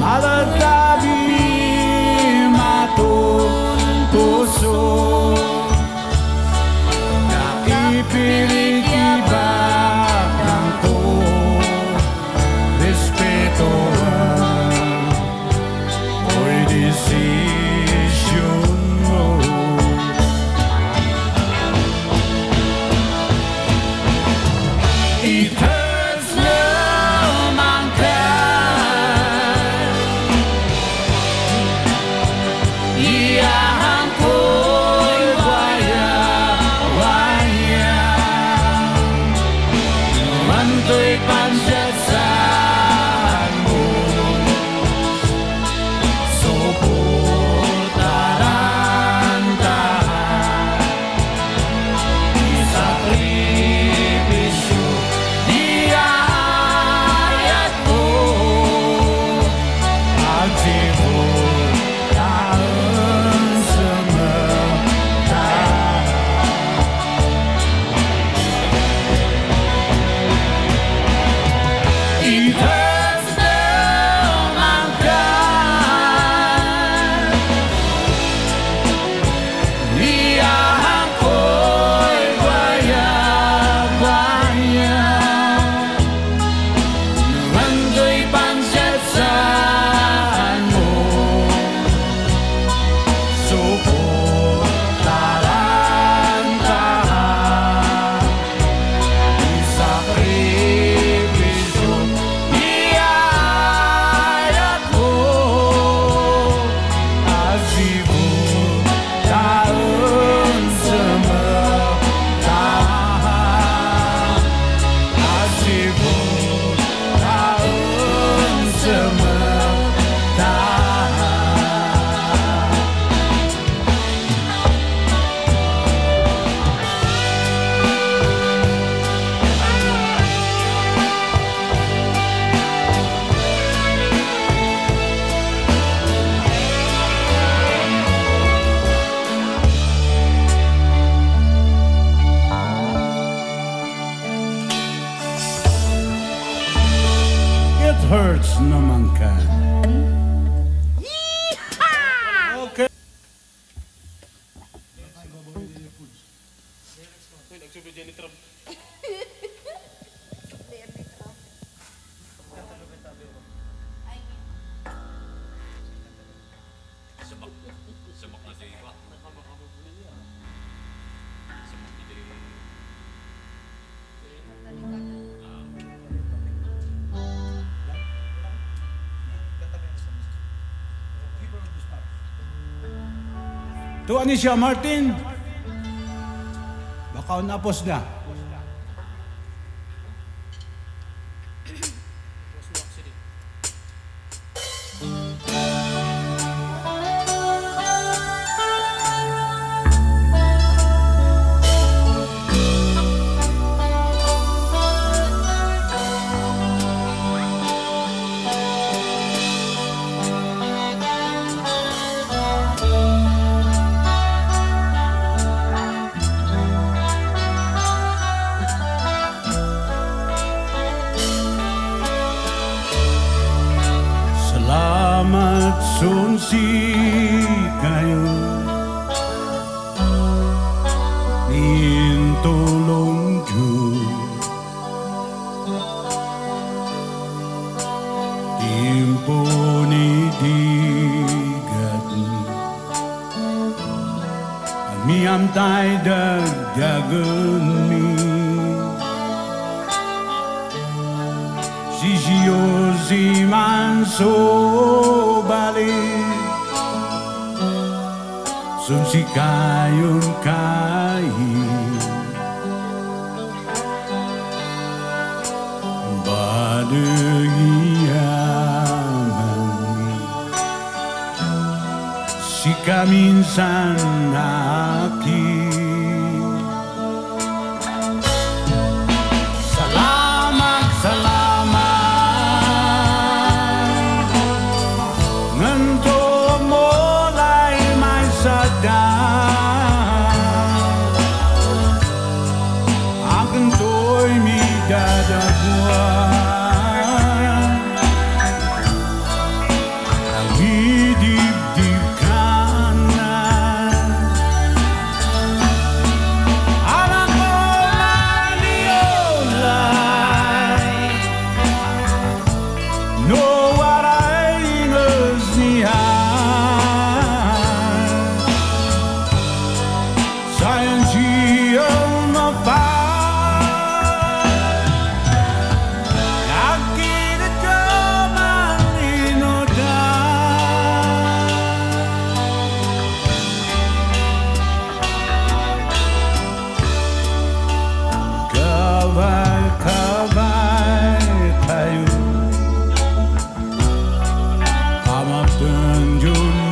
malatabi matong puso naipilit ibabang ko respetuhan ko'y desisyon mo. It hurts naman ka, iyahan ko'y waya-waya, manto'y pansyasahan mo, suportaran tahan, isakripisyo, diayat mo, agsibol taon sementara. It hurts naman ka, iyahan ko'y waya-waya, nando'y pansyasahan mo, suportaran tahan, isakripisyo, iayat mo, agsibol taon sementara, agsibol taon sementara. It hurts naman ka. Okay. To Anisha Martin, baka unapos na. Salamat sunsi kayo, nintulong Diyos, timpo ni digat mi amtay dagdagan mi sisiyosi man so balik sunsi kayon kain badegiaman si kaminsan akin. Salamat, salamat, nganto mo lay may sadang, akin to'y mi dadagwan,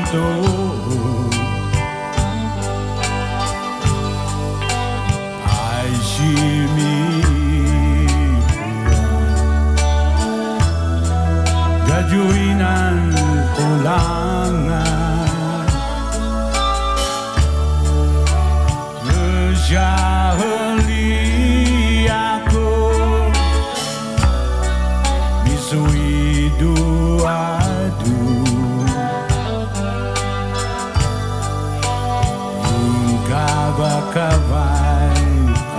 viento. Ay, si mi gayuin ang kulangan. Jahali ako misui duadu yung kabakabay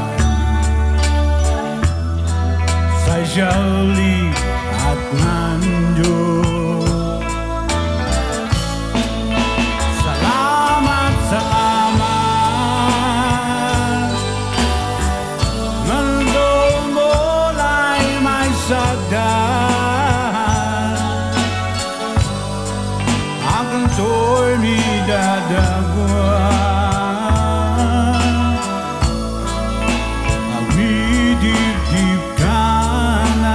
sa jahali at nando. Salamat, salamat. Ang kanto'y may dadagwa, ang midip-dip ka na.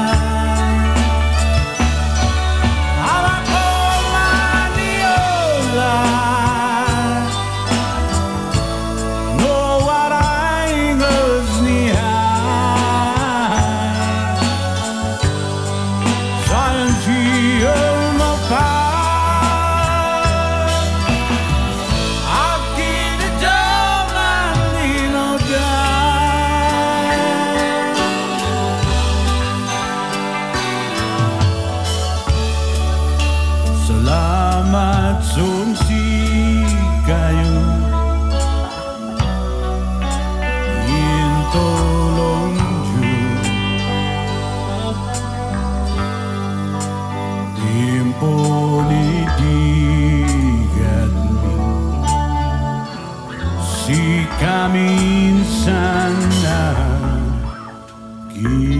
Hawak ko maniola, no waray ngasnihan. Salamat sumsi kayo intolong Diyos tiempo ni digat mi si kami sana ki.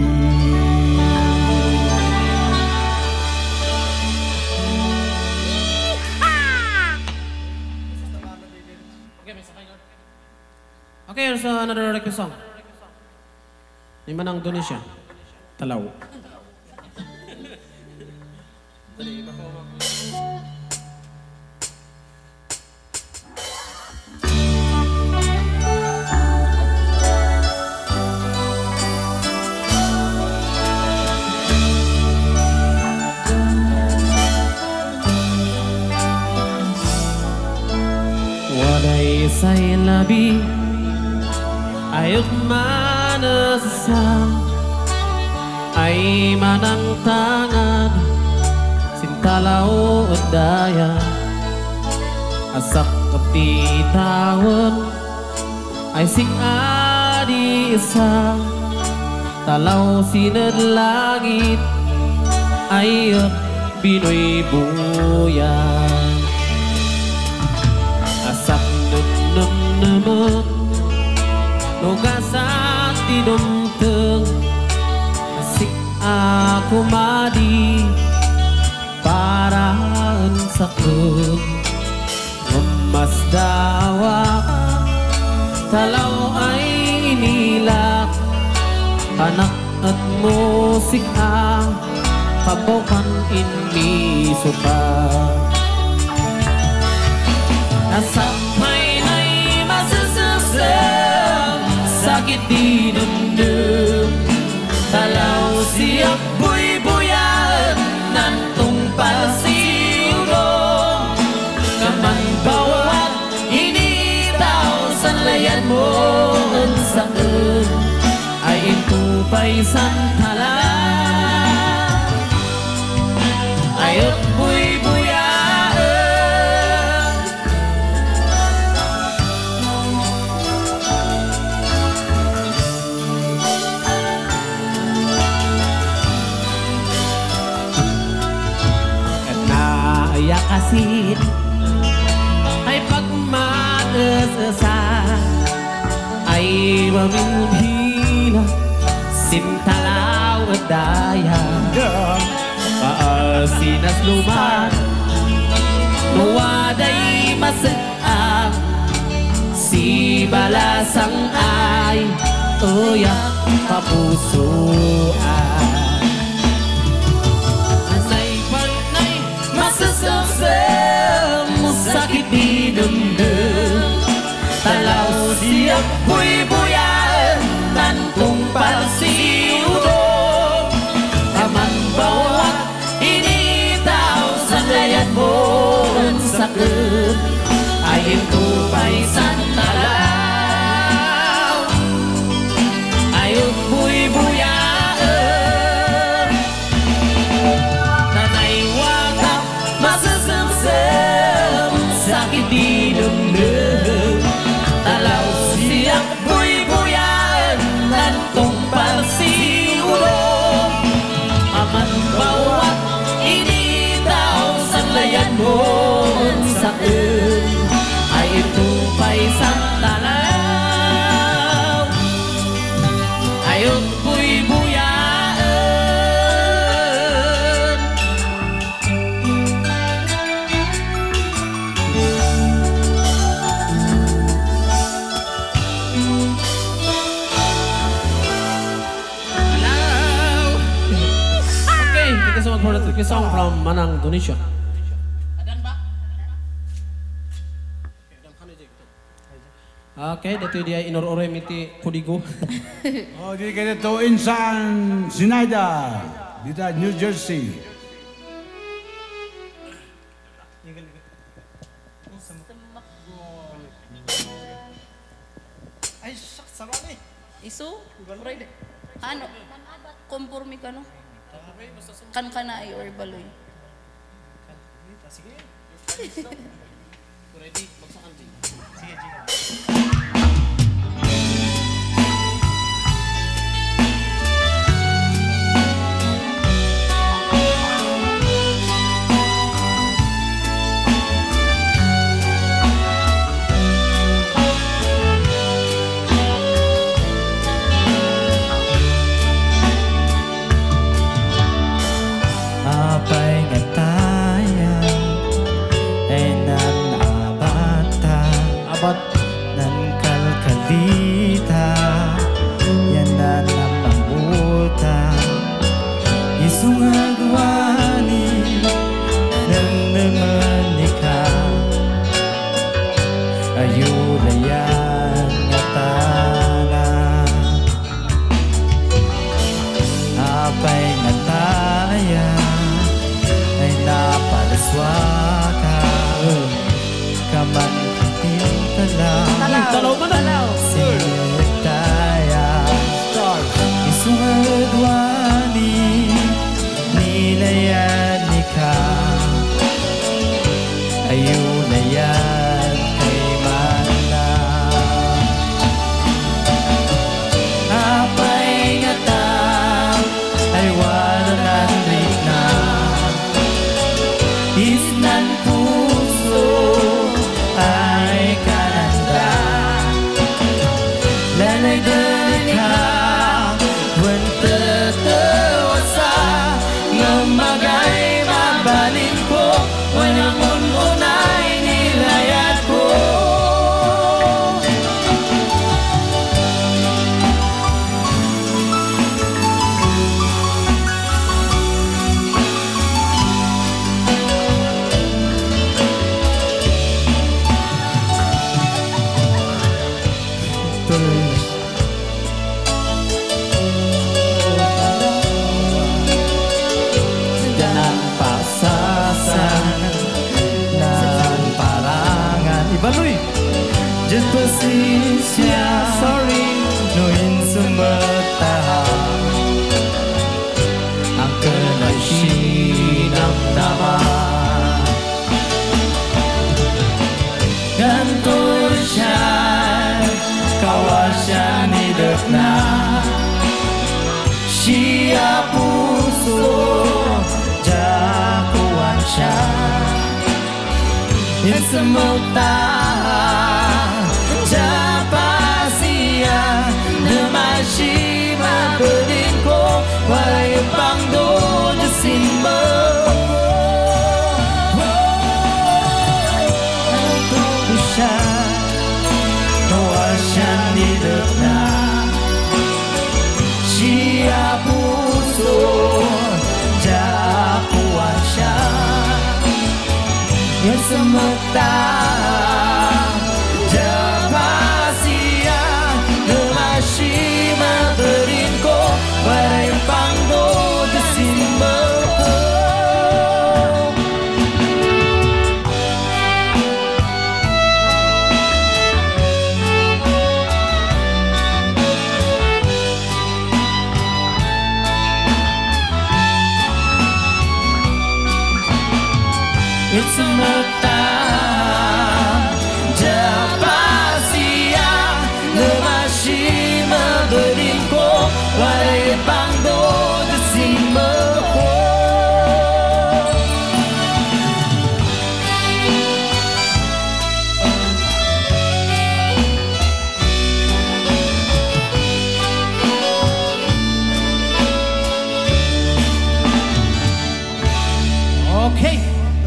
Okay, here's another request song. Ni Manang Indonesia, Talaw. Waday say labi ayok manasasam ay manang tangan sintalaw daya asak kapitawon ay sing adi isa talaw sinad langit ayok Pinoy buyan asak nun naman nugasan tinumteng asik aku madi paraan sakun ngemas dawa talaw ay inilak anak at musik ang kabukan ini suka nasamay na'y masasasam sakit di dundum talaw siap buy-buyan nantong palasiulong kaman bawat initaw sanlayan mo ang saan ay intupay santalan ayot buy-buyan yakasin ay pagmagasasa ay mamimhila sintalaw at daya paasinas luman nuwaday masaan si balasang ay uyak kapusoan masasam mohon sakit ayin tupay santalaw ayut buy-buyaen nanay wakap masasemsem sakit di demdem talaw siap buy-buyaen dan tumpal si udong aman bawat ini daw sanlayan mohon sakit ay ito pa'y santalaw ayun buy-buyaen Hello. Okay, thank you so much for the tricky song from Manang, Indonesia. Okay, dito dia inor-ore miti kudigo. Oh, di kita to Insan Sinaida, di New Jersey. Ay, shucks, sama ni. Isu? Uray, ano? Conforme ka no? Kan ka na ay or baloy? Sige. Ready? Bagsakan din. Sige, Gino. Apay nga tayo ay nanabata Abat. nan kalkalita yan na namamuta isung agwani nang namanika ayulayan nga tana apay nga tayo ay napalaswaka kaman tintala Talaw man na. sinagtaya isungadwani nilayan ni ka ayunayan kay mana apay nga tao ay walang na isnan puso ay kananda lalay ka wanta tawasa ngamagay mabalin ko walang unay nilayat ko Jangan pasasan nan parangan Ibaloy Just pasisya Sorry Nuhin sumatahan Ang kanay sinang naman Ganto siya Kawasan hidup na Siya puso Jakuan siya Yang semutah Japa siya Nemashi mabedin ko Walay pang doon simba Ganto siya Kawasan hidup na Siya puso Jakuan siya Yang semutah Japa siya Nemashi mabedin ko Walay pang doon simba It's summertime. Dapat siya na masih memberi ko warai bang do de simo. Okay.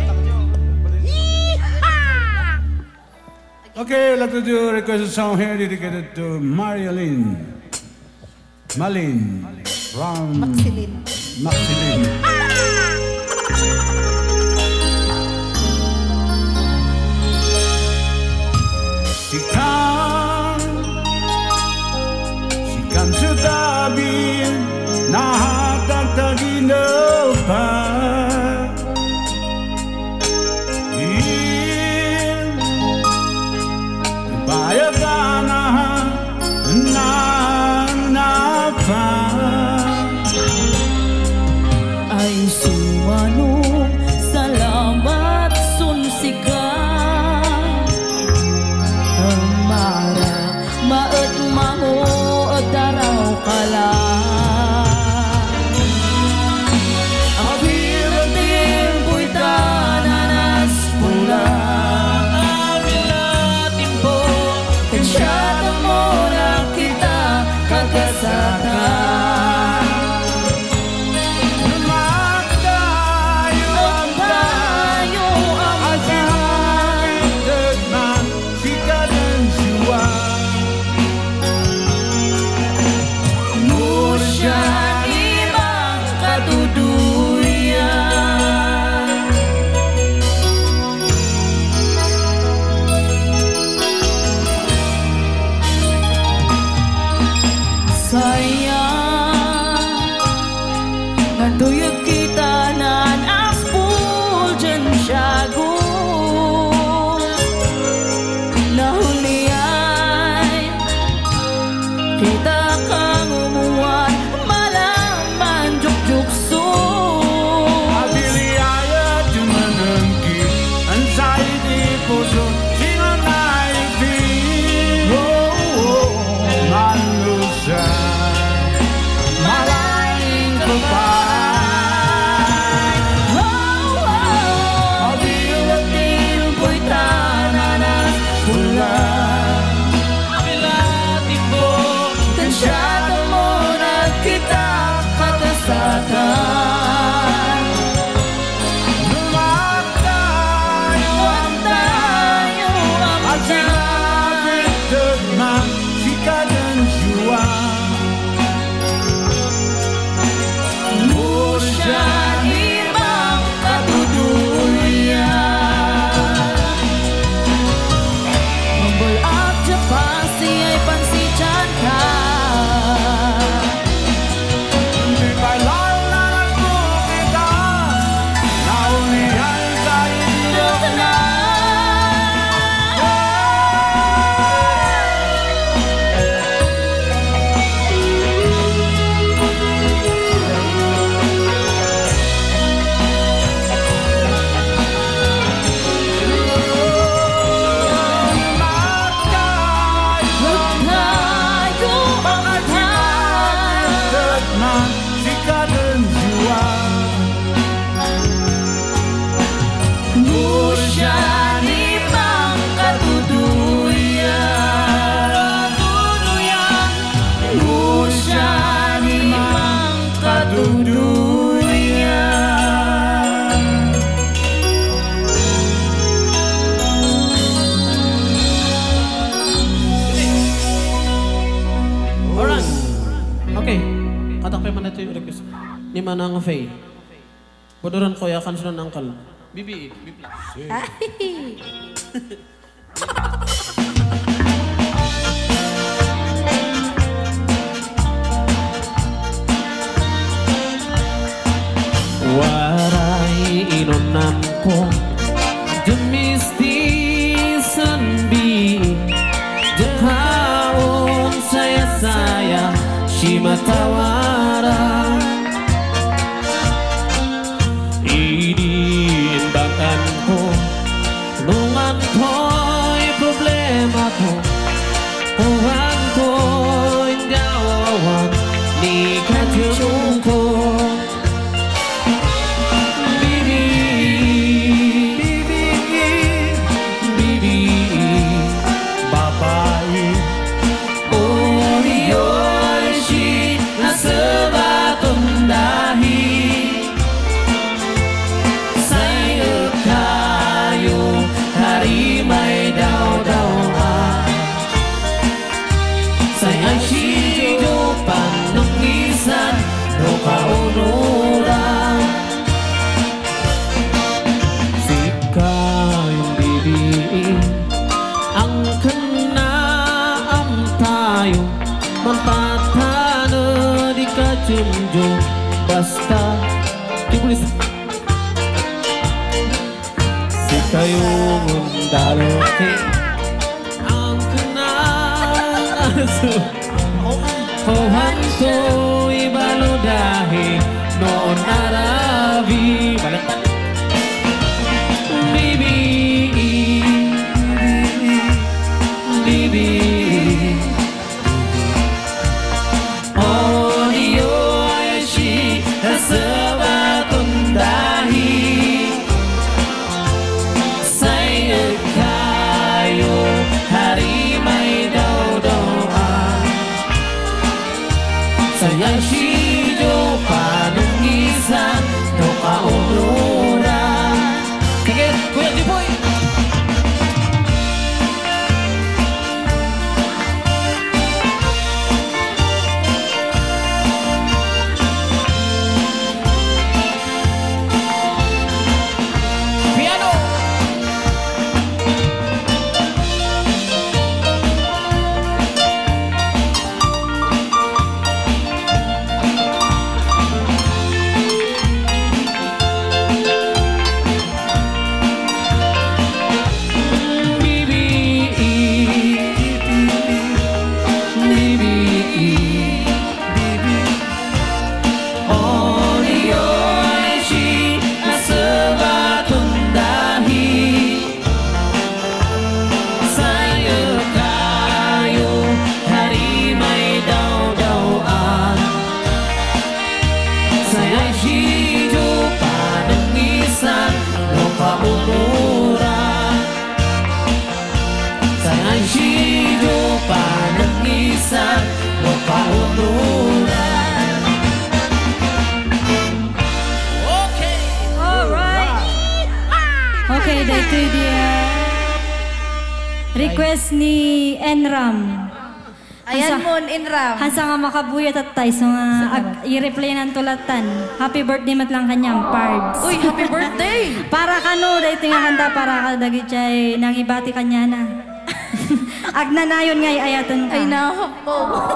Okay, I'd like to do a request song here dedicated to Marielyn Malin from Maxilin. Maxilin. She comes, she comes to tabi na hatatagino pa. Ay sumano, salamat sunsika. Mara, maet mango daraw kala. Ang pilating po'y tananas pula. Abilatin po, kensyata mo na kita kagasatan. Tuyok kita nan aspul jen syago Nahuliay kita kang umuan malaman juk-jukso Abiliaya jumanengki anxiety puso sinanaifi oh manusia malaing kepa. Ni manang Faye. Bodoran ko yakan sunan angkal. Bibi, bibi. Warai inonan ko demisti sanbi Dehaon saya-saya Shimatawara Idiin bahkan ko kayong undalote ang kanaso Kohan ko ibaludahi noon narabi baliktad Bibi Bibi Oh iyo ay si sabatong dahi Saya kayo hari may daw-dawan Saya si Jo panungisan no kaunuran Sige, Kuya Jiboy! Okay, dito dia request ni Enram. Ayan mo, Enram. Hansa nga makabuyat at tayo so nga ag- i-replay ng tulatan. Happy birthday mat lang kanyang Parbs. Uy, happy birthday! Para kano, dito nga handa para ka dagi chay nang ibati kanya na. Agnanayon nga ayatan ka. Ay, nakapo.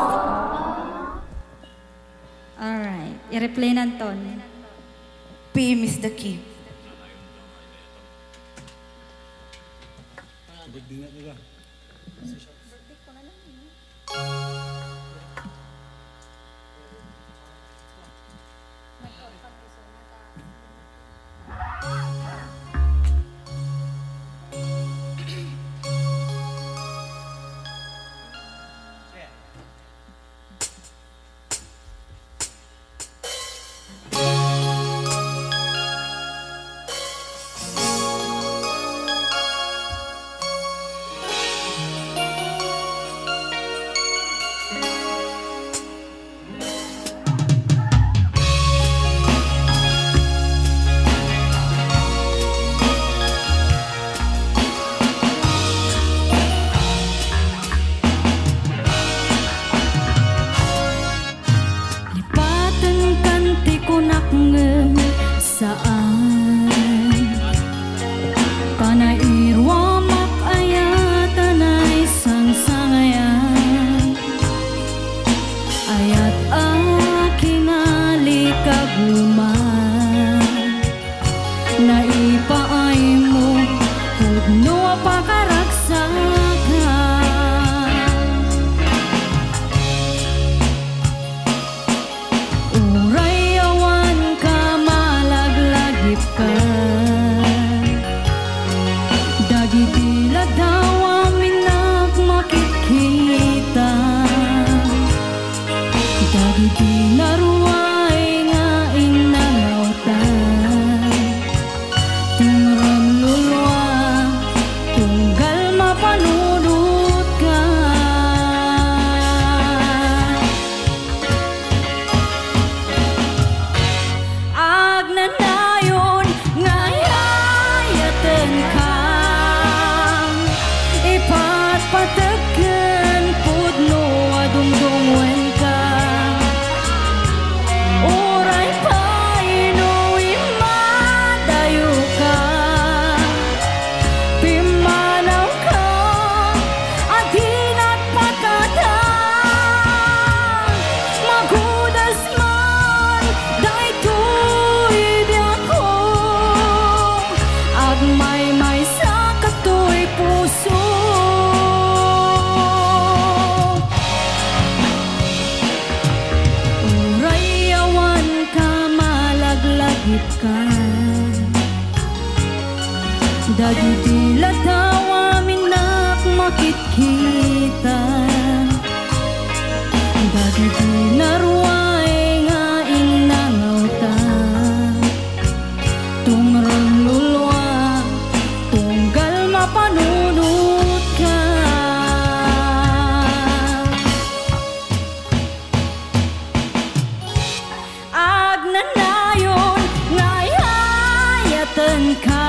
Alright, i-replay ng ton. P M is the key. My, my Dagiti latawa minak makit-kita, dagiti naruay nga inangauta, tungron lulwa tunggal mapanunot ka. Agnanayon ngayayatan ka,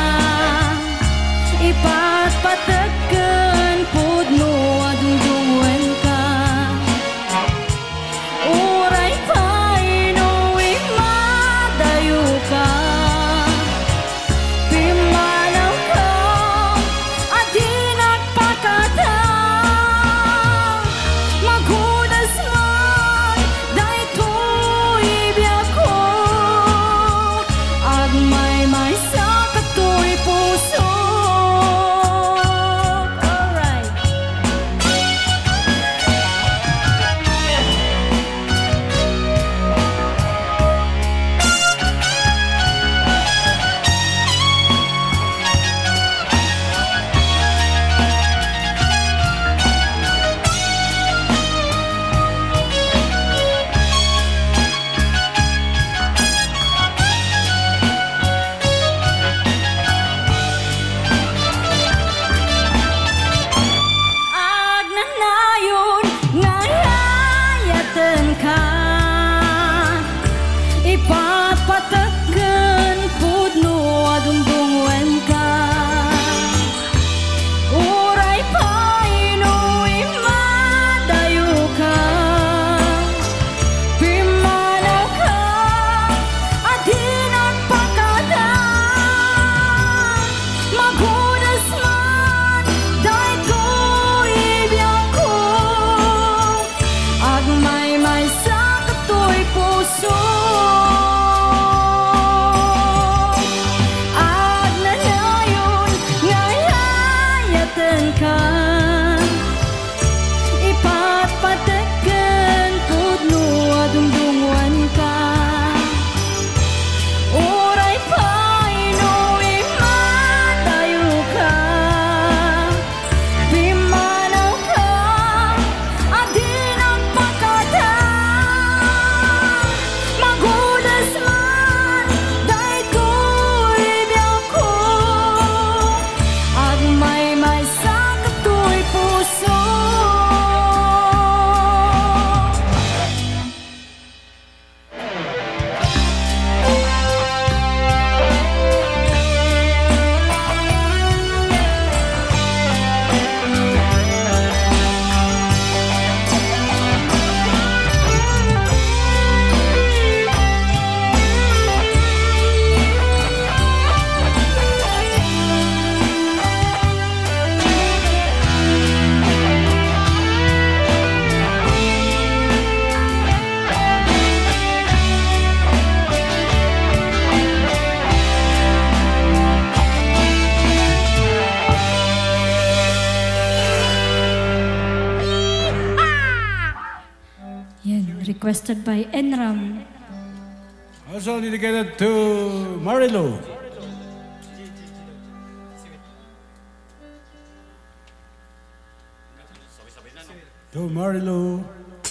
ipatpatagan pudno adungdungwen ka. Uray painuwi madayo ka, pimanaw ka adi nagpakata. Maghudas man daytoy biyak ko, agmay-may sa katoy puso. Agnanayon ngayayatan ka, ipapatagan pudno adungdungwen ka. Uray painuwi madayo ka, pimanaw ka adi nagpakada. Maghudas man daytoy biyak ko, agmay-may sa katoy puso. Agnanayon ngayayatan ka, ipatpatagan pudno adungdungwan ka. Uray painuwi madayo ka, pimanaw ka adi nagpakada. Maghudas man daytoy biyak ko, agmay-may sa katoy puso. Yan, requested by Enram. Also dedicated to Marilu. To Marilu.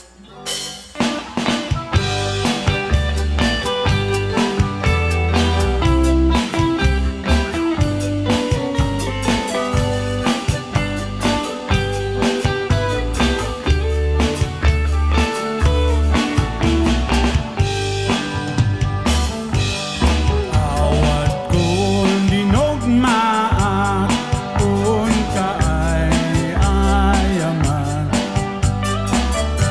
Awat kung dinugmaat, kung kaay ayaman,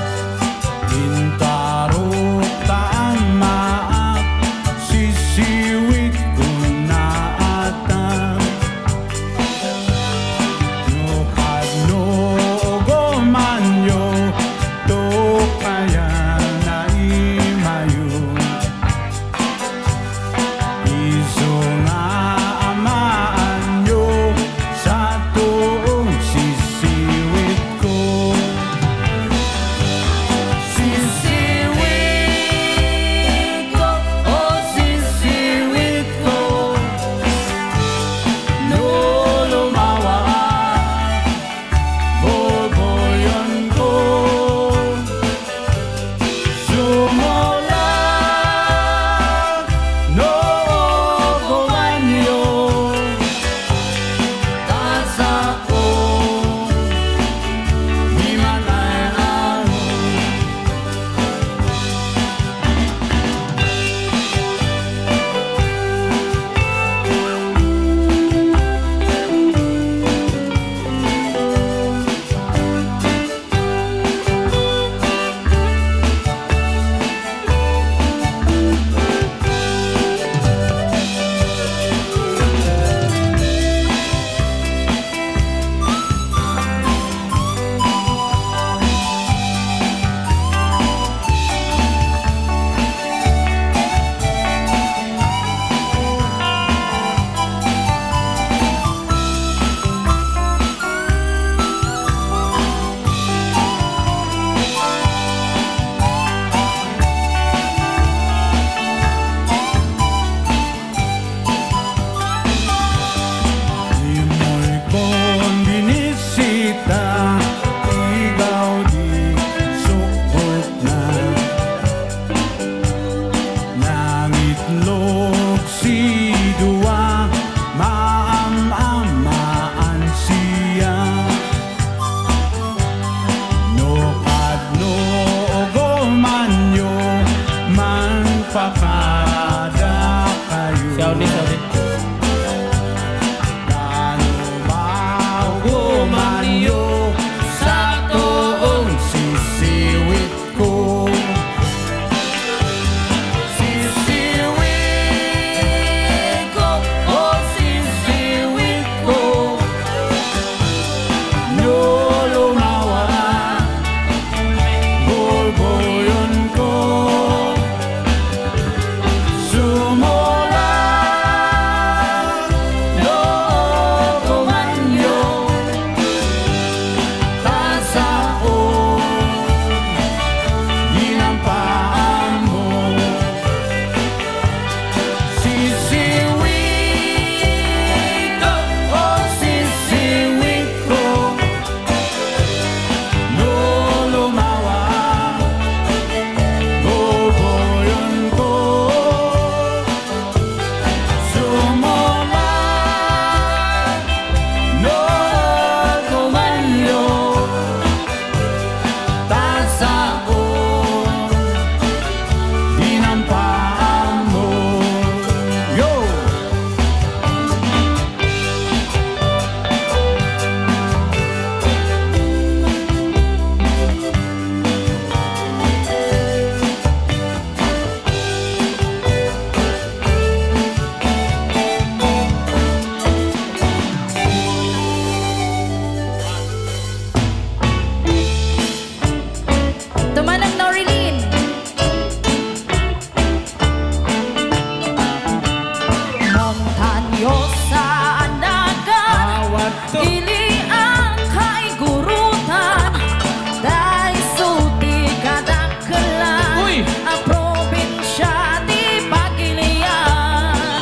Ili ang kaigurutan dahil suti kadakkelan Uy! ang probinsya di Pagilian.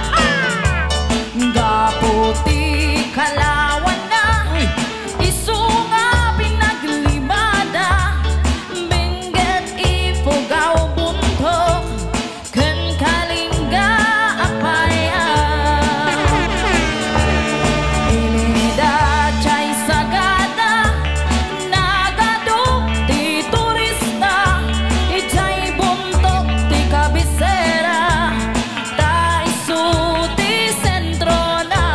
Gaputi kalawan na Uy! isu nga pinaglimada Benguet Ifugao buntok ken Kalinga apaya Inida chay sagada nagaduk ti turista ichay buntok ti kabisera ta isu ti sentro na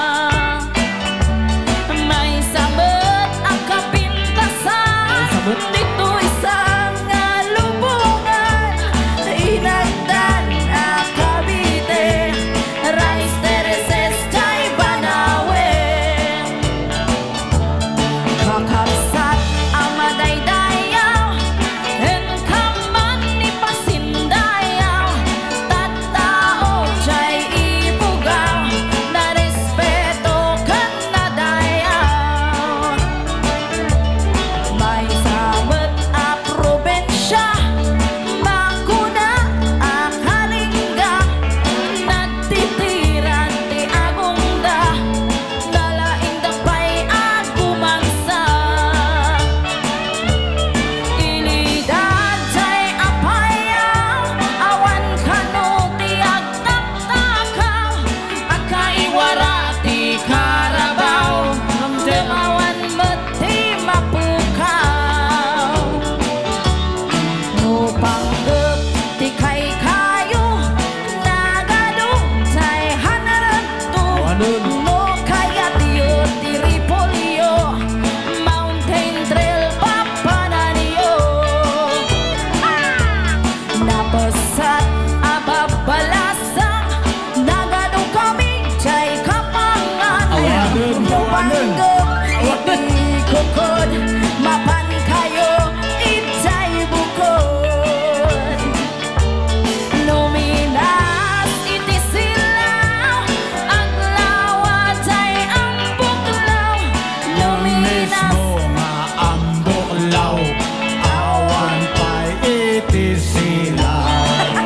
may sabet ang kapintasan dito isang nga lubungan inagdan ang Cavite Rice Terraces chay Banawe kakabsat ang madaydayaw en kaman ni pasindayaw tattao chay Ifugao na respeto kan nadayaw may sabet a probensya makuna ang Kalinga nagtitiran ti agungda dalaing pa'y agumangsa ilidad chay apayaw awan kano ti agtaktakaw agkaiwara ti Carabao demawan met ti mapukaw no panggep ti kay kayo nagaduk chay hanaranto no kayat yu ti Ripolio Mountain Trail papananiyo napasat ababalasak nagaduk kami chay Kapangan no panggep iti kukod mapan kayo itay bukod Luminas iti silaw ang lawa chay ang buklaw Luminas Mismo nga ang buklaw, awan pa'y itisilaw.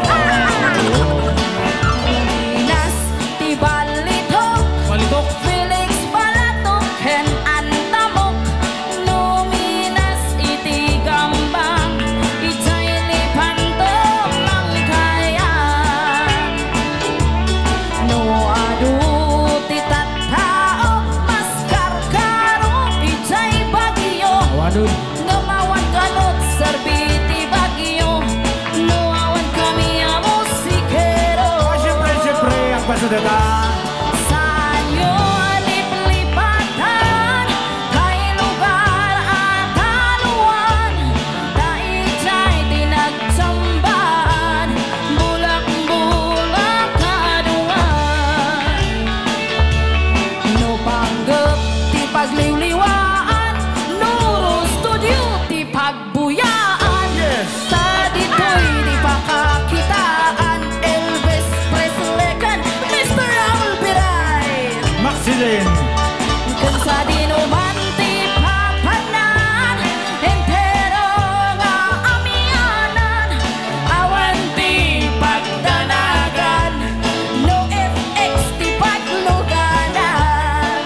Luminas ti Balitok Balitok! Felix Balatok ken Antamok Luminas iti Gambang ichay lipanto mangkayan no adu ti tattao maskar karo ichay Baguio Awadun! Ngamawan kanot serbi ti Baguio no awan kami a musikero Siyempre, siyempre, ang pasadeta. Sanyo lip-lipatan kay lugar at haluan Daichay tinagsambahan bulak-bulak kaduan No panggep ti pagliwliwaan Nuro studio ti pagbuyaan Sa dito'y di pakakitaan Elvis Presley kan mister Raul Piray Maxilin, Kung sa dinuman ti papanan entero nga amianan awan ti pagdanagan no F X ti pagluganan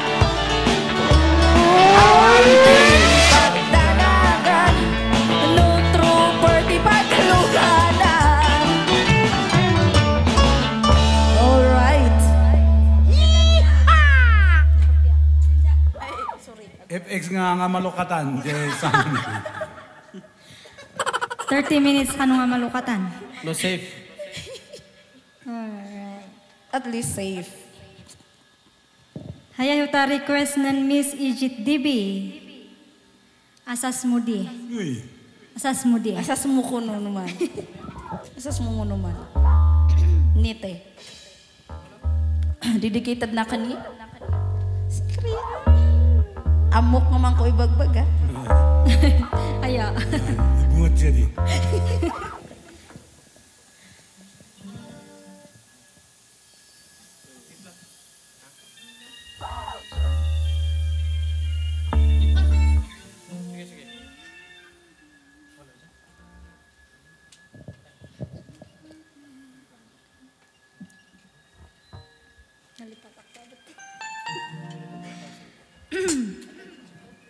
awan ti pagdanagan no trooper ti pagluganan alright F X nga nga malukatan. Yes. thirty minutes ka nga malukatan. No safe. At least safe. Hayayo ta request ng Miss Egypt D B. Asas mudi. Uy, Asas mudi. Asas mo ko no naman. Asas mo mo naman. Nite. Dedicated na kani. Secret. Amok naman ko ibagbag ha. Ayo. bungot siya di.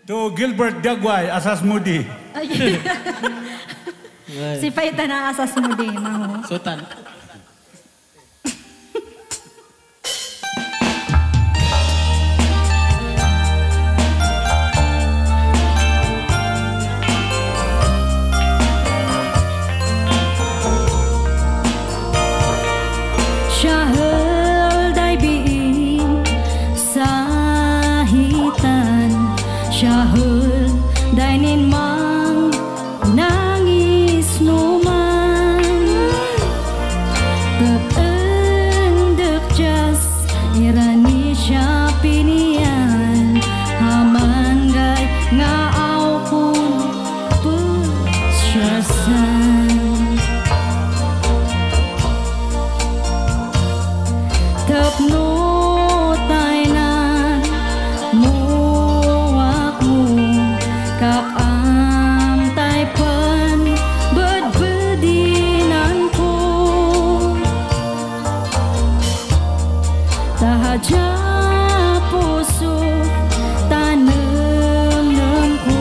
To Gilbert Jagway, Asas Mudi. Ay. Si Paita na asas mo di, maho. Sultan. Syahel day biing sahitan, syahel day nin mang nangis numan, tependek jas irani siya pinian, haman gay ngaaw kun pesyasan. Tapno taynan muwak mo kakam taypan bedbedinan ko tahaja puso tanem ko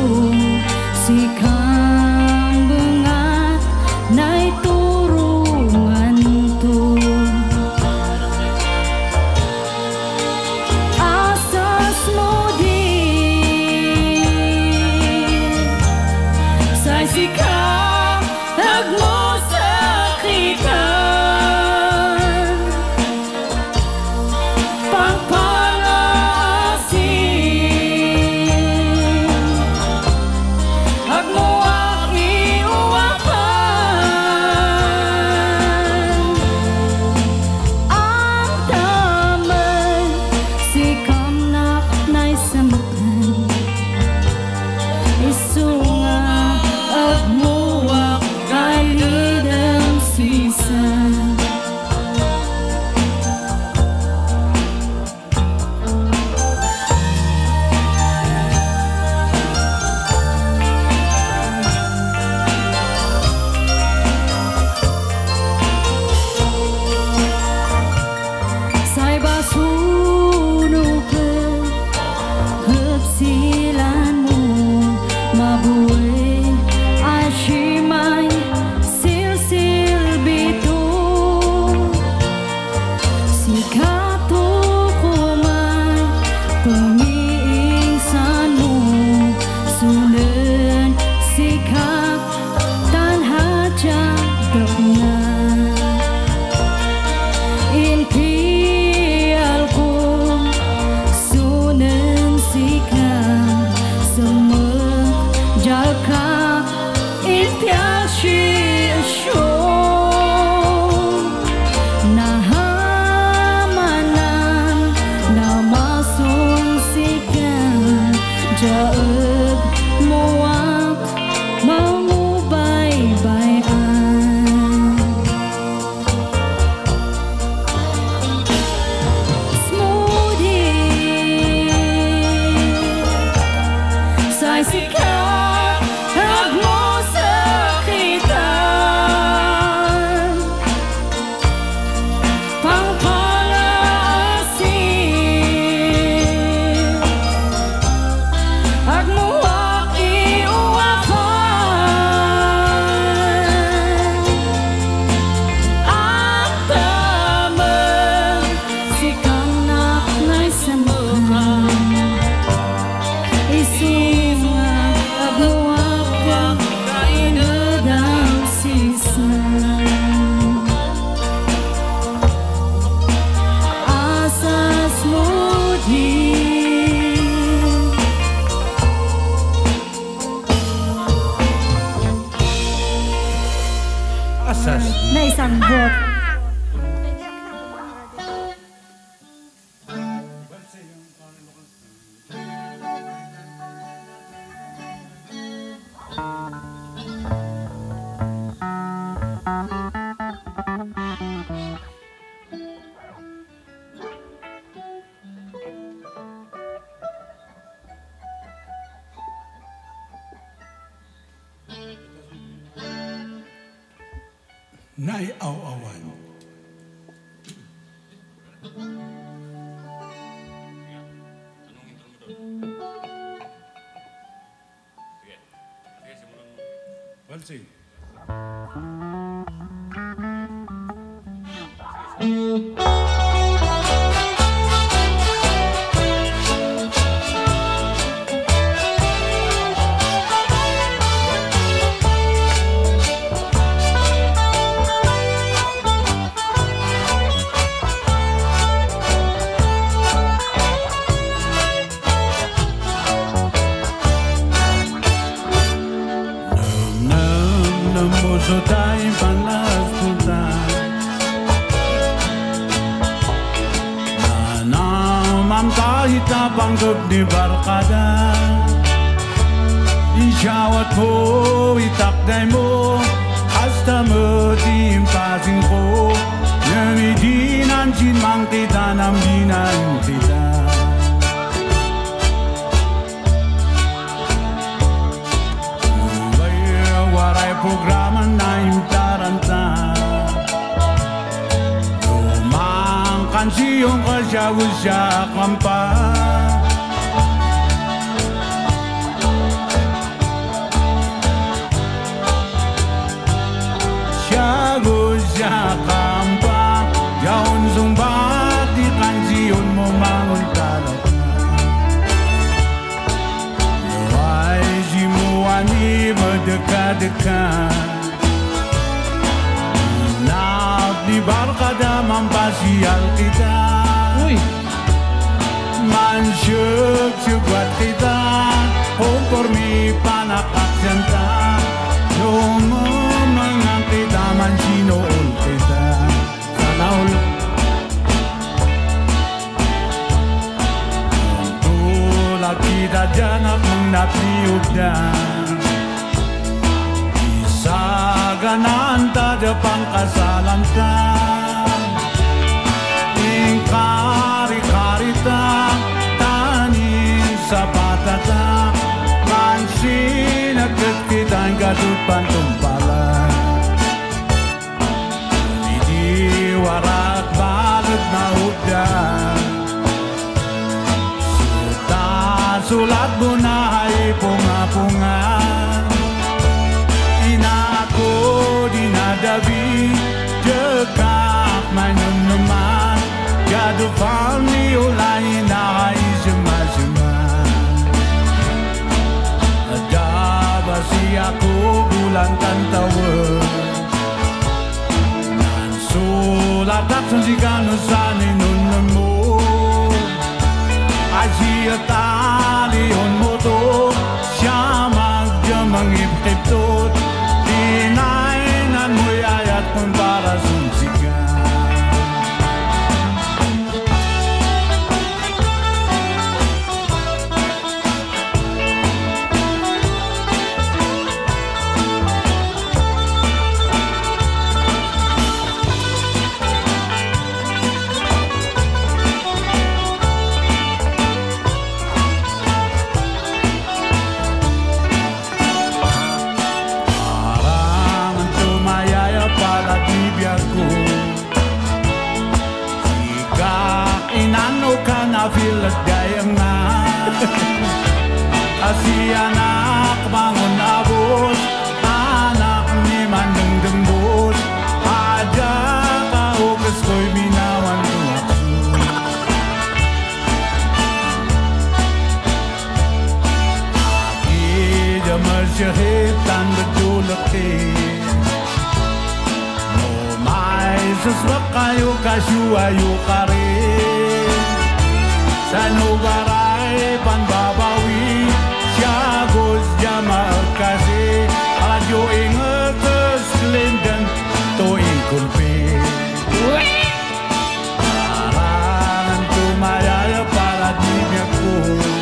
sikang bengat nay turungan to. Asas mudi sa sikap agmo sakitan, pagpalasin agmo ang iuwapan, ang taman sikam nak naisamakan, isunga agmuwak kalidang sisa. Say basuno ke hapsilan mo mabuhay asimay silsil bito sikato kumay pangiingsan mo sulen sikap tanhadya dakna impial ko sunen sikap semenjalka impial shisho nahamanan namasong sikap jaeg muak mangubay-bayan. Smoothie sa sikap agmo sakitan, pangpalasin agmo ang iuwapan, ang taman sikam nak naisamakan, isunga agmuwak kalidang sisa. Asas mudi Asas. na isang bot. Naiaw-awan. Valsi. So tayo panas punta na naman kahit na panggap ni barkada isyawat mo, itakday mo hasta matimpasin ko namidinan sinmang kita namdinan kita programa na imtaranta lumang kansiyong kasya-usya kampa siya-usya kampa yaon sumbat di kansiyon mo manguntalak ay simuani berdekat-dekat Nak di barkada mampasial kita Uy. Mansyuk-syuk buat kita Konformi panakak senta Lumemengang kita mansinool kita Sana ul Tulad kita janak mengnapiudan Saganaan ta depan kasalan ta Ingkari-kari ta Tani sapata ta Mansin agad kita ang gadut pantumpalan Hindi warak balat na udan Suta sulat mo na ay punga-punga Inako dinadabi Dekak manyeman Gado fami ulay na ay sema-sema Adaba siya ko bulan tantawag Nansulat aksan si kanusanin nun mo Ay siya talion mo to Siya magdamang iptiptot Dinainan mo'y ayat kung para sumsikan feel like dayang na Asi anak bangun abos Anak ni mandeng dembos Aja kau keskoy binawan tumaksu Aki jamar syahitan berdulaki Momay seswak kayu kasyu ayu karin Sanugaray panbabawi Siyagos jamal kasi Radyo ingetes kelindan Toing kulpi Arangan tumayaya palad nibiyagku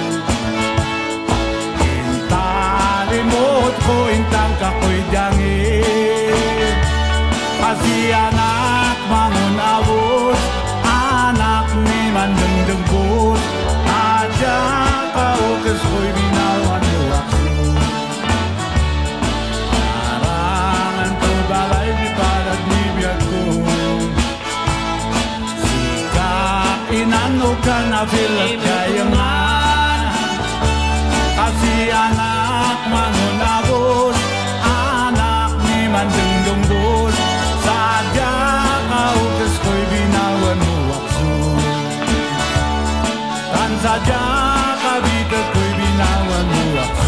Intalimot ko intang kakoy dangin Kasi anak mangun awos Anak ni mandeng-dengkut Aja kau keskoy binawan waktu Arangan terbalay di padat nibiyagku Sikap inanukan na filat kayangan Kasi anak mangun abos Anak saja kabita ko'y binawan mo ako.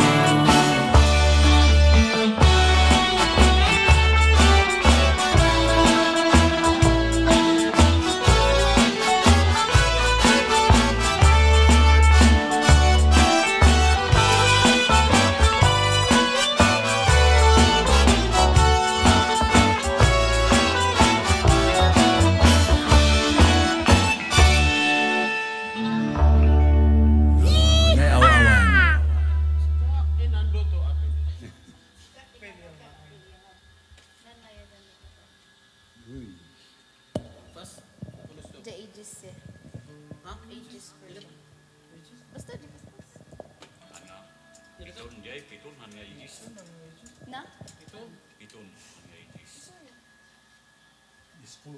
The ages eh. Ha? Ages version. Basta di. Pitun jay, pitun hanya isis. Na? Pitun, pitun hanya isis. Ispo.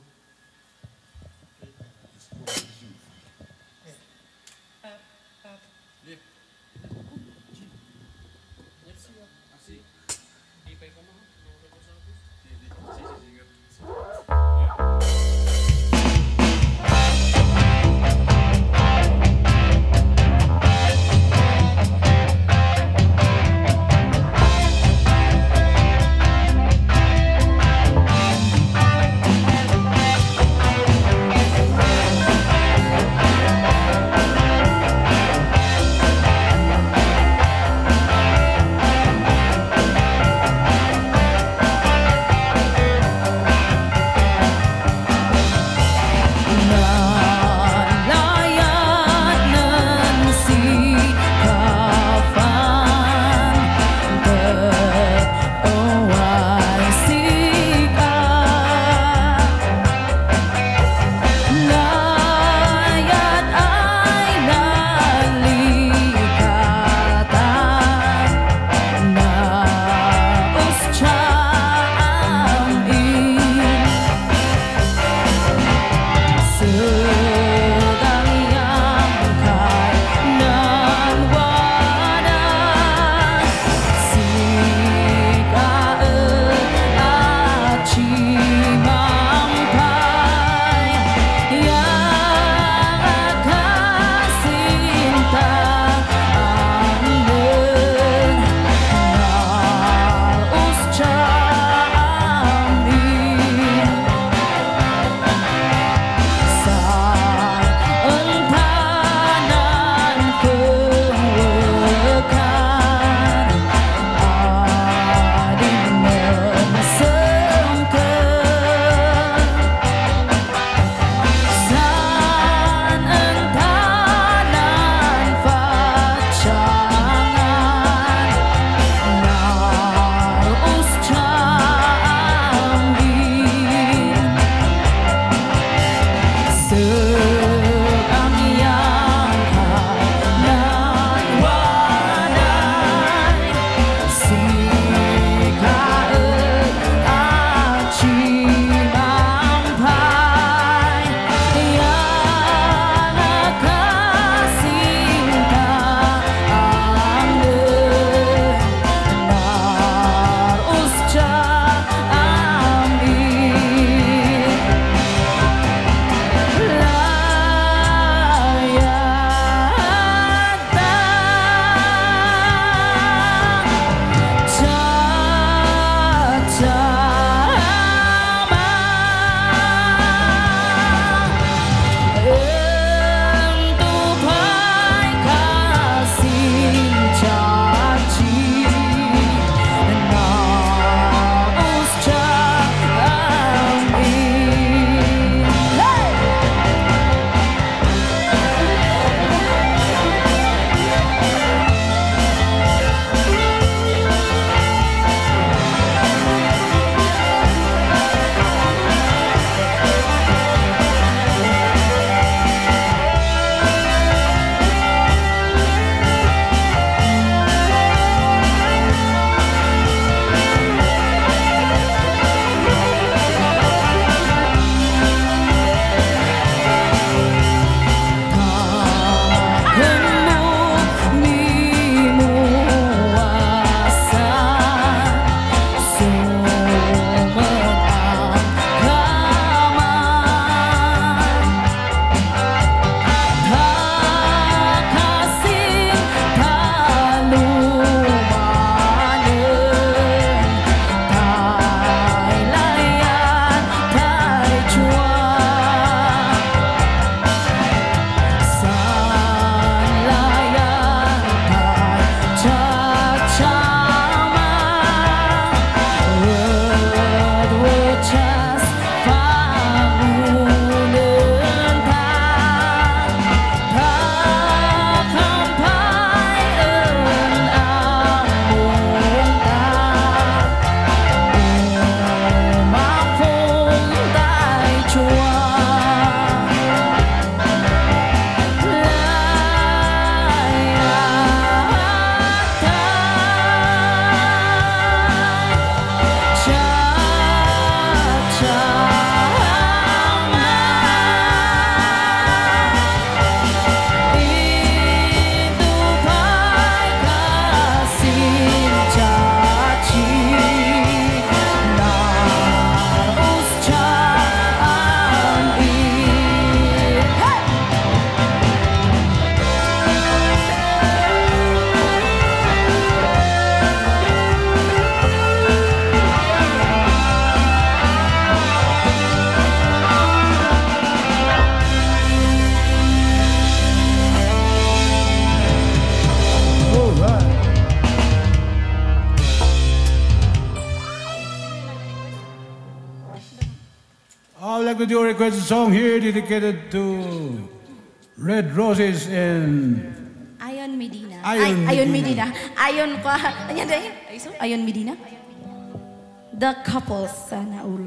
with your requested song here dedicated to Red Roses and Ayon Medina. Ayon Ay, Ayon Medina. Medina. Ayon ko. Ayan na yun. Ayon Medina. The Couples sana all.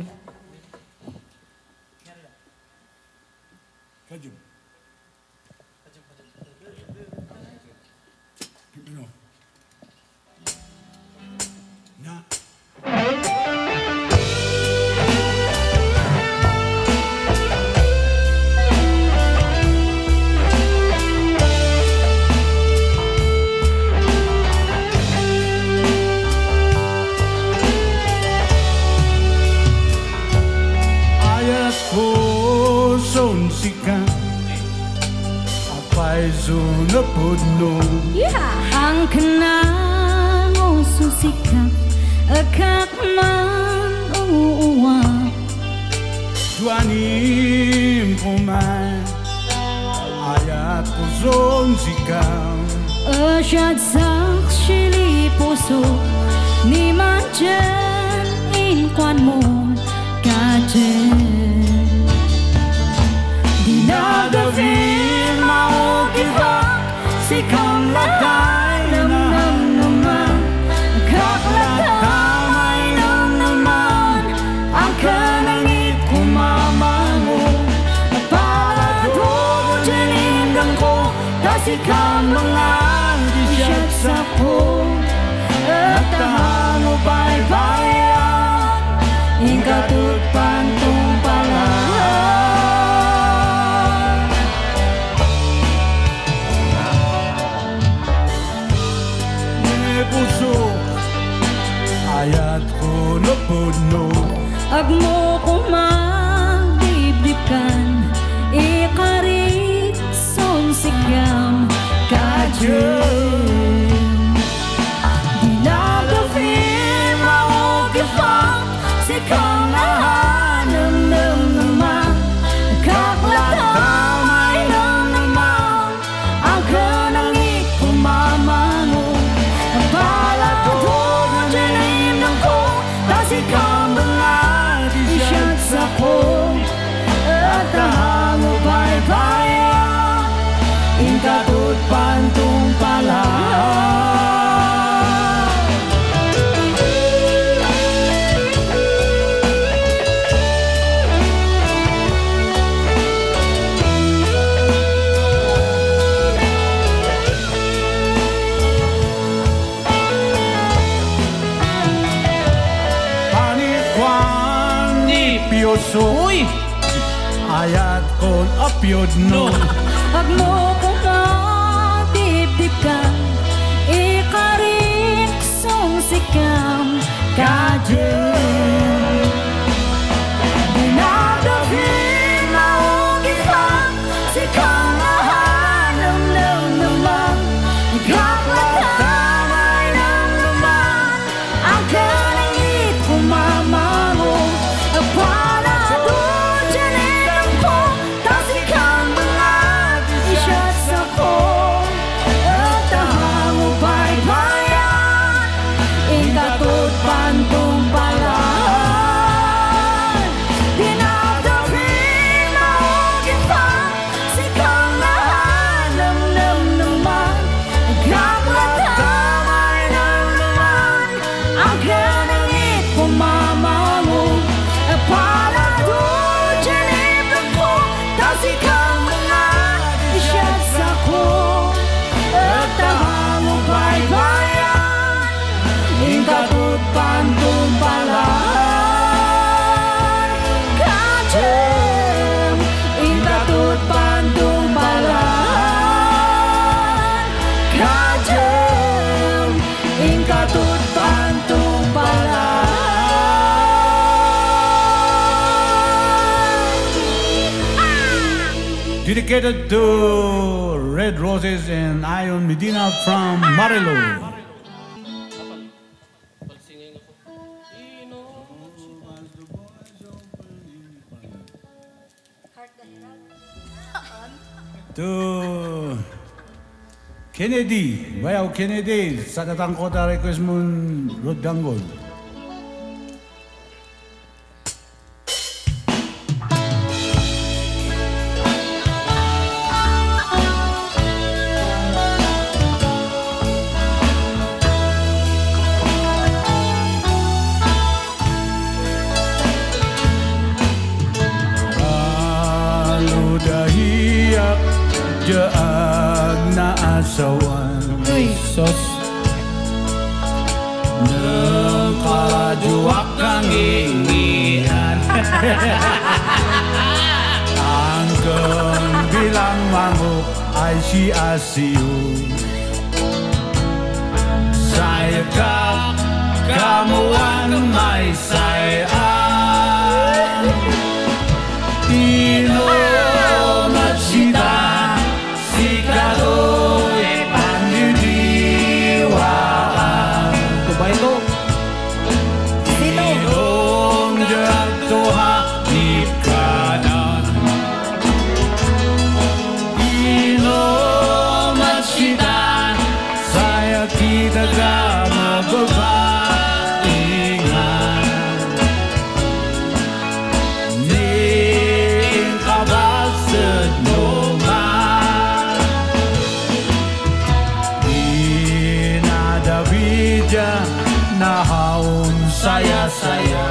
Yeah. Ang kanang ususikap akak man uuwa Duanim kuman ayat kuzon sikam Asyad sak shili puso ni manjan inkwan mo kajen Dinadavin mau kita sikam latay nam nam naman Kaklatay nam naman ang kanangit kumamango Palado janindang ko kasikam mga disyat sa ko At tahango baybayan ingkatut pantong palahan ayat ko na puno Agmo ko magdibdibkan ikarit son sigam kajen Dinagafin maugifang sikang nahanam nam naman Kaklatamay nam naman ang kanangit kumamango Palado Sikam mga disyat sa ko At tahango baybayan ingkatut pantong palahan Uy! Ayat kon apyod no Agmo ko matibdibkan ikarik song sikam kajen Dinagafin maugifang sikam nahanam nam naman Kaklatamay nam naman ang kanangit kumamango Palado janindang ko kasikam mga disyat sa ko At tahango baybayan ingkatut pantong palahan Dinagafin maugifang sikam nahanam nam naman Kaklatamay nam naman ang kanangit kumamango Palado janindang ko kasikam mga disyat sa ko At tahango baybayan ingkatut pantong palahan Kajem ingkatut pantong palahan Kajem ingkatut pantong palahan Dedicated to Red Roses and Ayon Medina from Marilo. To Kennedy, bayaw Kennedy, sa katangkota request mo Rod Danggol. sawan Sos. Nagkajuak kang ingian Ang bilang mango ay si Asiu Saya ka kamuan may sayan Tino magsita si karoy pandidiwaan Kubay ko. Ilong jatuha di kanan Ilong magsita saya kita ka mababaingan Ning kabasad naman Dinadabidya na haon saya-saya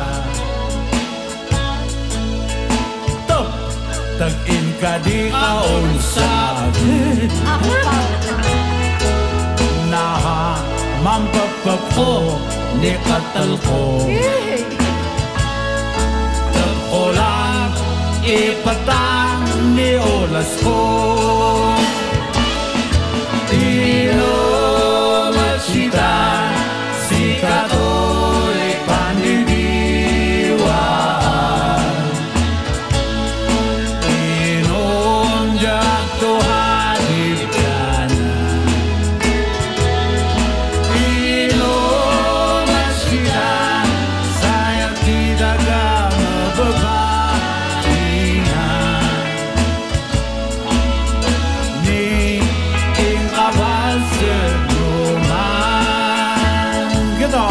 Top! Tag-in ka di kaon sa Naha mampapapo ni katal ko Tag ko lang ipatang ni olas ko Tino magsita si katoy pandidiwaan Inon jatuh hadip kanan Inon magsita saya tidak mababaingan Ni ing kabasad naman Gitu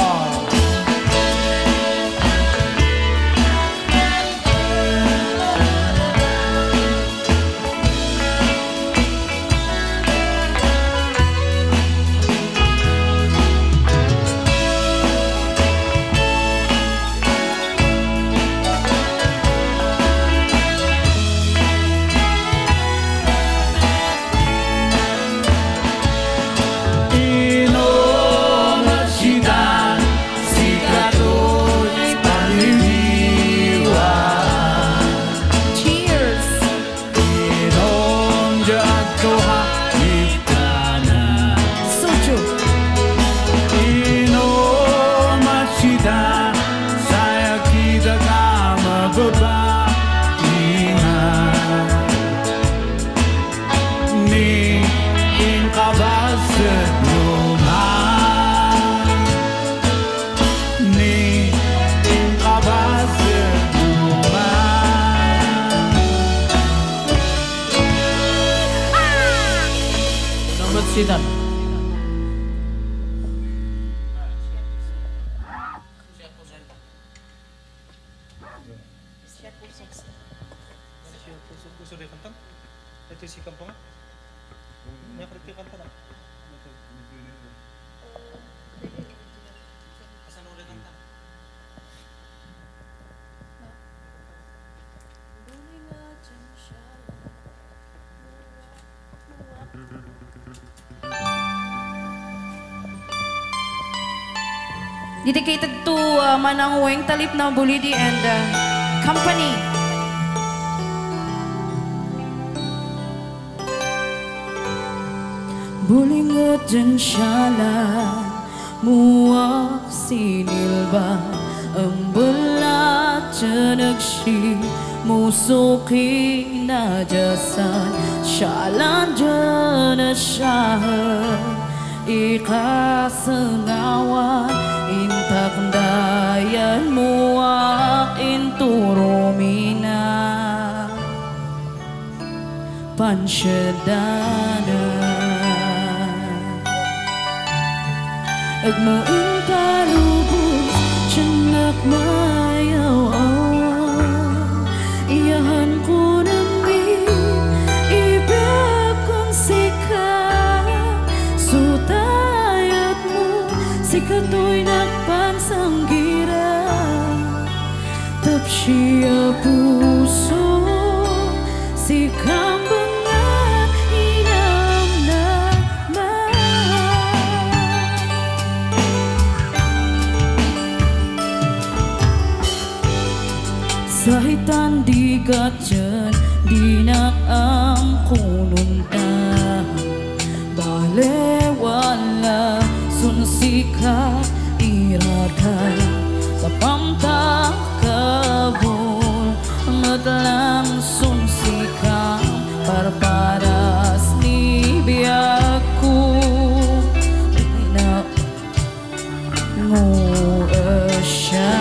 Inom magsita si katoy pandidiwaan Cheers! Inom jatuh hadip kanan Soju! Inom magsita saya kita ka mababaingan Ni ing kabasad naman Ni ing kabasad naman Selamat sidan. Gusto rin kantang? Ito si Kampangan? Niya kerti kanta na? Asan ulit kantang? Dedicated to uh, Manang Weng Talip na Bulidi and uh, company. Bulingot dyan syala muwak sinilba ang bulat dyan nagsi musuki na jasan syalan dyan na syahan ikasengawan intak dayan muwak inturumina pansyadana Agmoing palubos, tiyanak mayaw-awan Iyahan ko namin, ibig kong sikat Sutayat mo, sikato'y nagpansanggira Tapsiya puso, sikang bangat inam na ang kununta balewala sunsika irada kapamta kabul ngadlang sunsika parparas ni biyaku na nguasya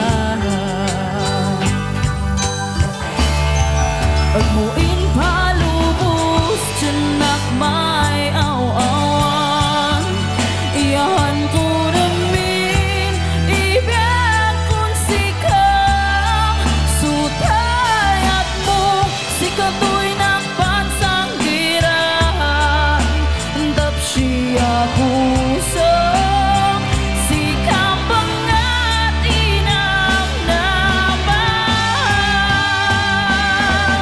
Agmuin palubos tiyanak may aw-awan iyahan ko namin ibiyag kong sikam sutayat mo sikato'y nagbansang girahan dap siya puso sikam bangat inang naman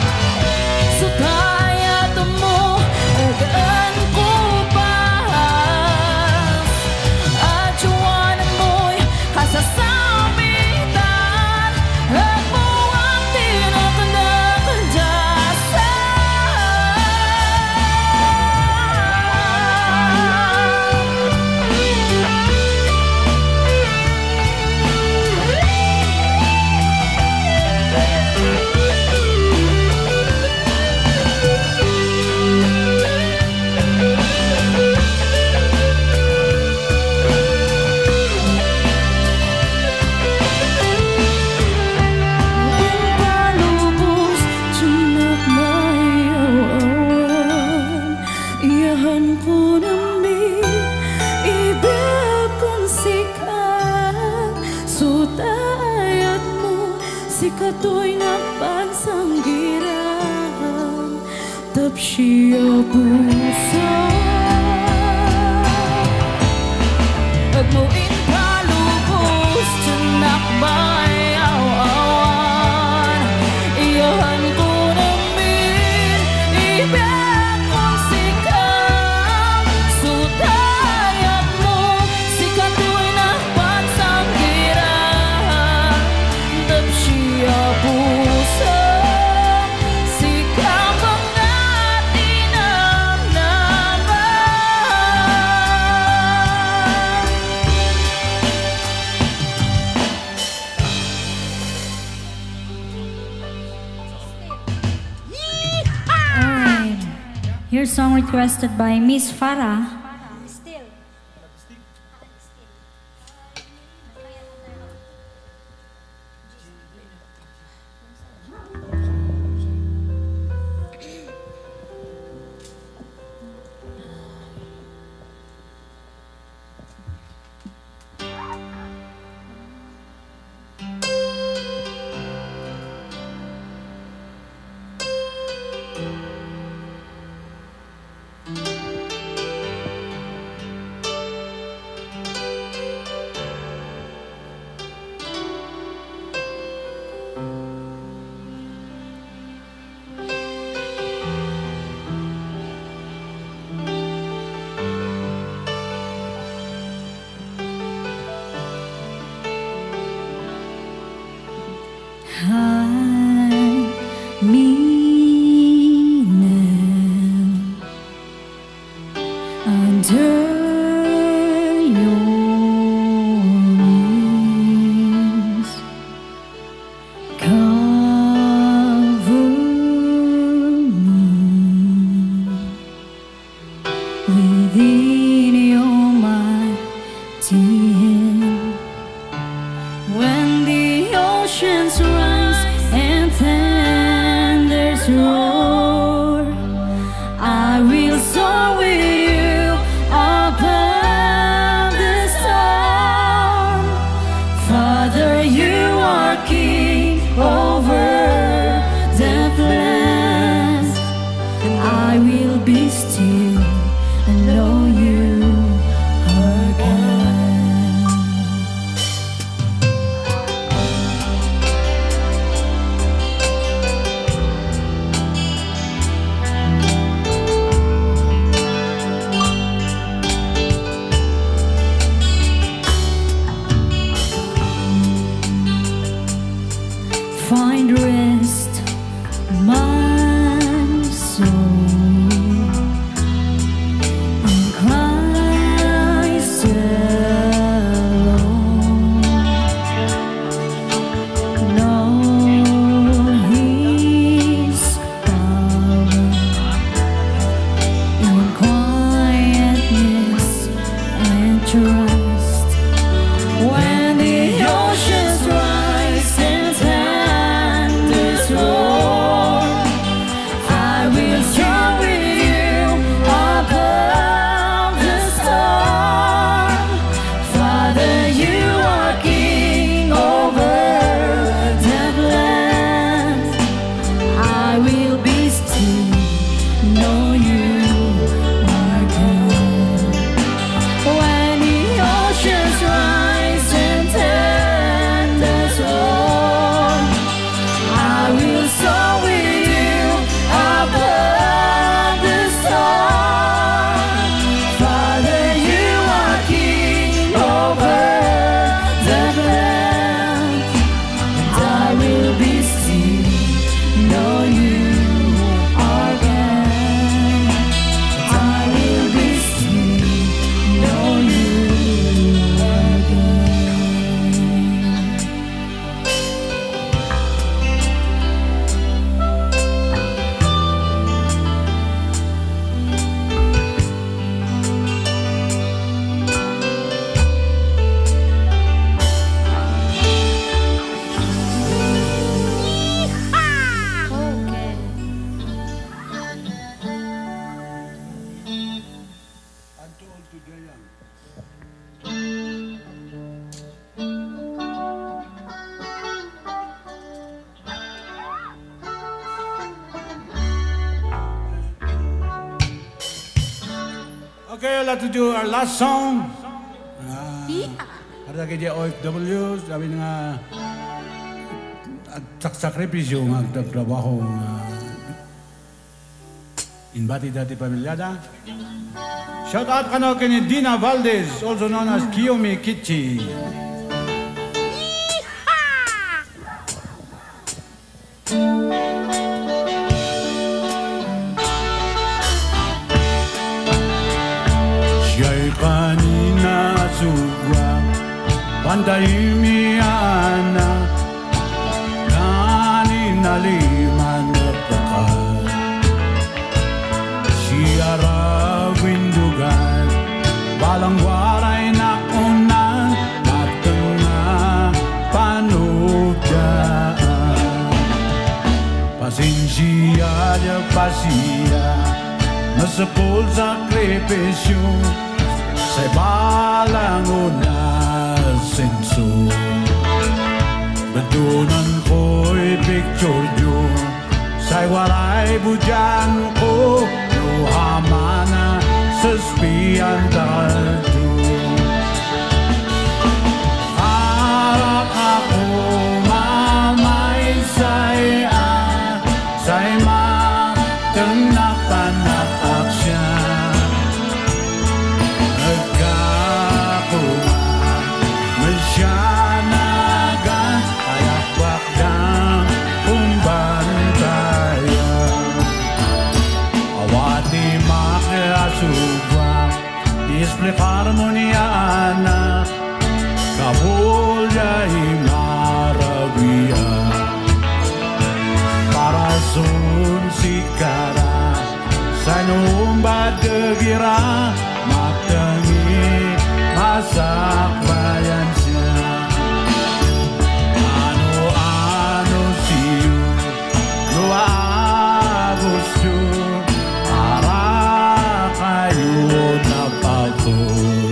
sutayat mo agaan ko bahas ajuanan mo'y kasasamitan at mo ang palubos tiyanak may aw-awan iyahan ko namin ibiyag kong sikat sutayat mo sikato'y nagbansang girahan tap siya puso Agmuin palubos tiyanak may aw-awan iyahan ko namin ibiyag kong sikam sutayat mo sikato'y nagbansang girahan tap siya puso sikam bangat inam naman Alright. Here's song requested by Miss Farah. Hide me now under your wings. Cover me within your mighty hand. When the oceans rise and thunders roar, I will soar with you above the storm. Father, you are king over the plans, and I will be still and know you are God. Okay, I'd like to do our last song. Uh, para kay O F W, sabi nga, at sakripisyo nga trabaho nga inbati dati pamilyada. Shout out kano kay Dina Valdez, also known as Kiyomi Kichi. Siya'y kanina subra, pandahimiana, kanina liman na pakal. Siya rawindugan, balang waray na unan, at nga panudaan. Pasensya niya pasiya, nasapul sakripisyo, sa balang una senso. Batunan ko'y picture nyo, sa'y waray budyan ko, luhamana sa spiyan daldo. Harap ako mamay sa'y ah, sa'y matengnapan na aksya. Masyanagan, kayak wakdang kumbantayan. Awati makiasubang, explicar mo niya anak, kabulya himarabiya. Para sun sikara, sa numbad kegira, matengi masak bayan siya. Ano-ano siyo, luabos siyo, para kayo na pako.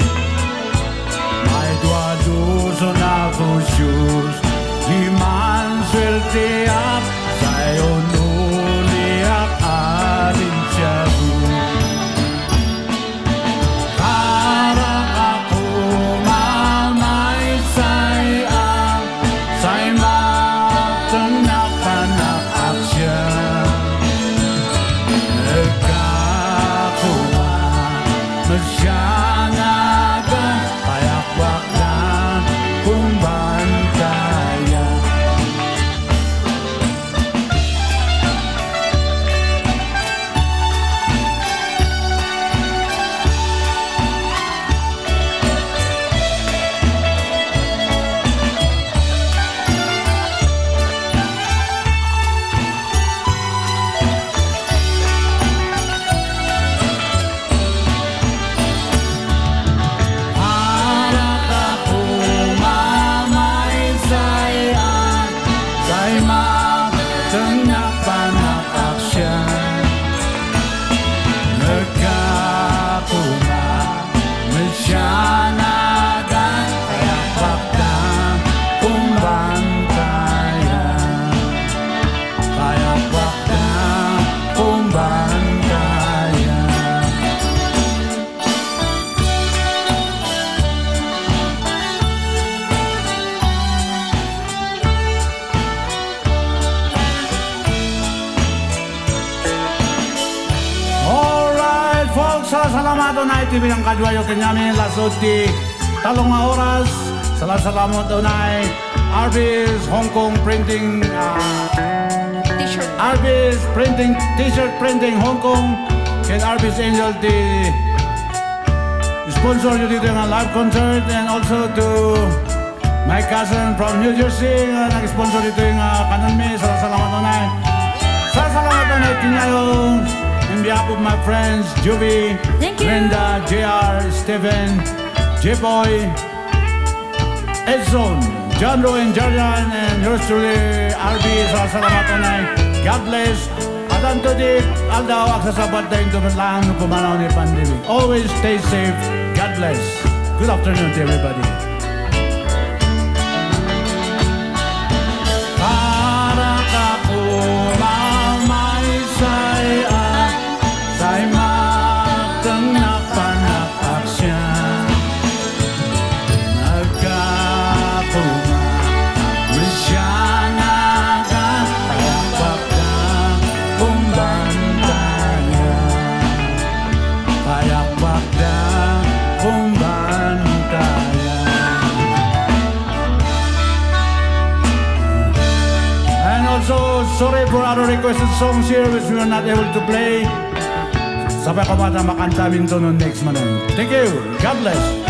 May duaduso na fusyos, di man swerte at sa'yo nuliak alin siya. Masyanagan, kayak wakdang kumbantayan. Salamat unay T V ng kadwayo kanyami lasod ti talong nga oras. Salamat unay R B's Hong Kong Printing uh, T-shirt. R B's Printing T-shirt Printing Hong Kong and R B's Angel ti sponsor nyo dito ng live concert, and also to my cousin from New Jersey nga nag-sponsor dito yung uh, kanan mi. Salamat unay. Salamat unay tinyayong in behalf of my friends, Juby, Brenda, J R, Stephen, J-Boy, Edson, John Rowe and Jordan, and yours truly, R B, salamat unay. God bless. Adan to di, aldaw, aksasabat na yung tumatlang ng pumanaw ni pandemic. Always stay safe. bless. Good afternoon to everybody. Para ka kumamay saya, say matang napanak siya. Nagkakuma, masyanaga, kayapak ka kumbantaya. Kayapak ka kumbantaya. And also, sorry for other requested songs here which we are not able to play. Sabay ko ba na makanta minto noon next month. Thank you. God bless.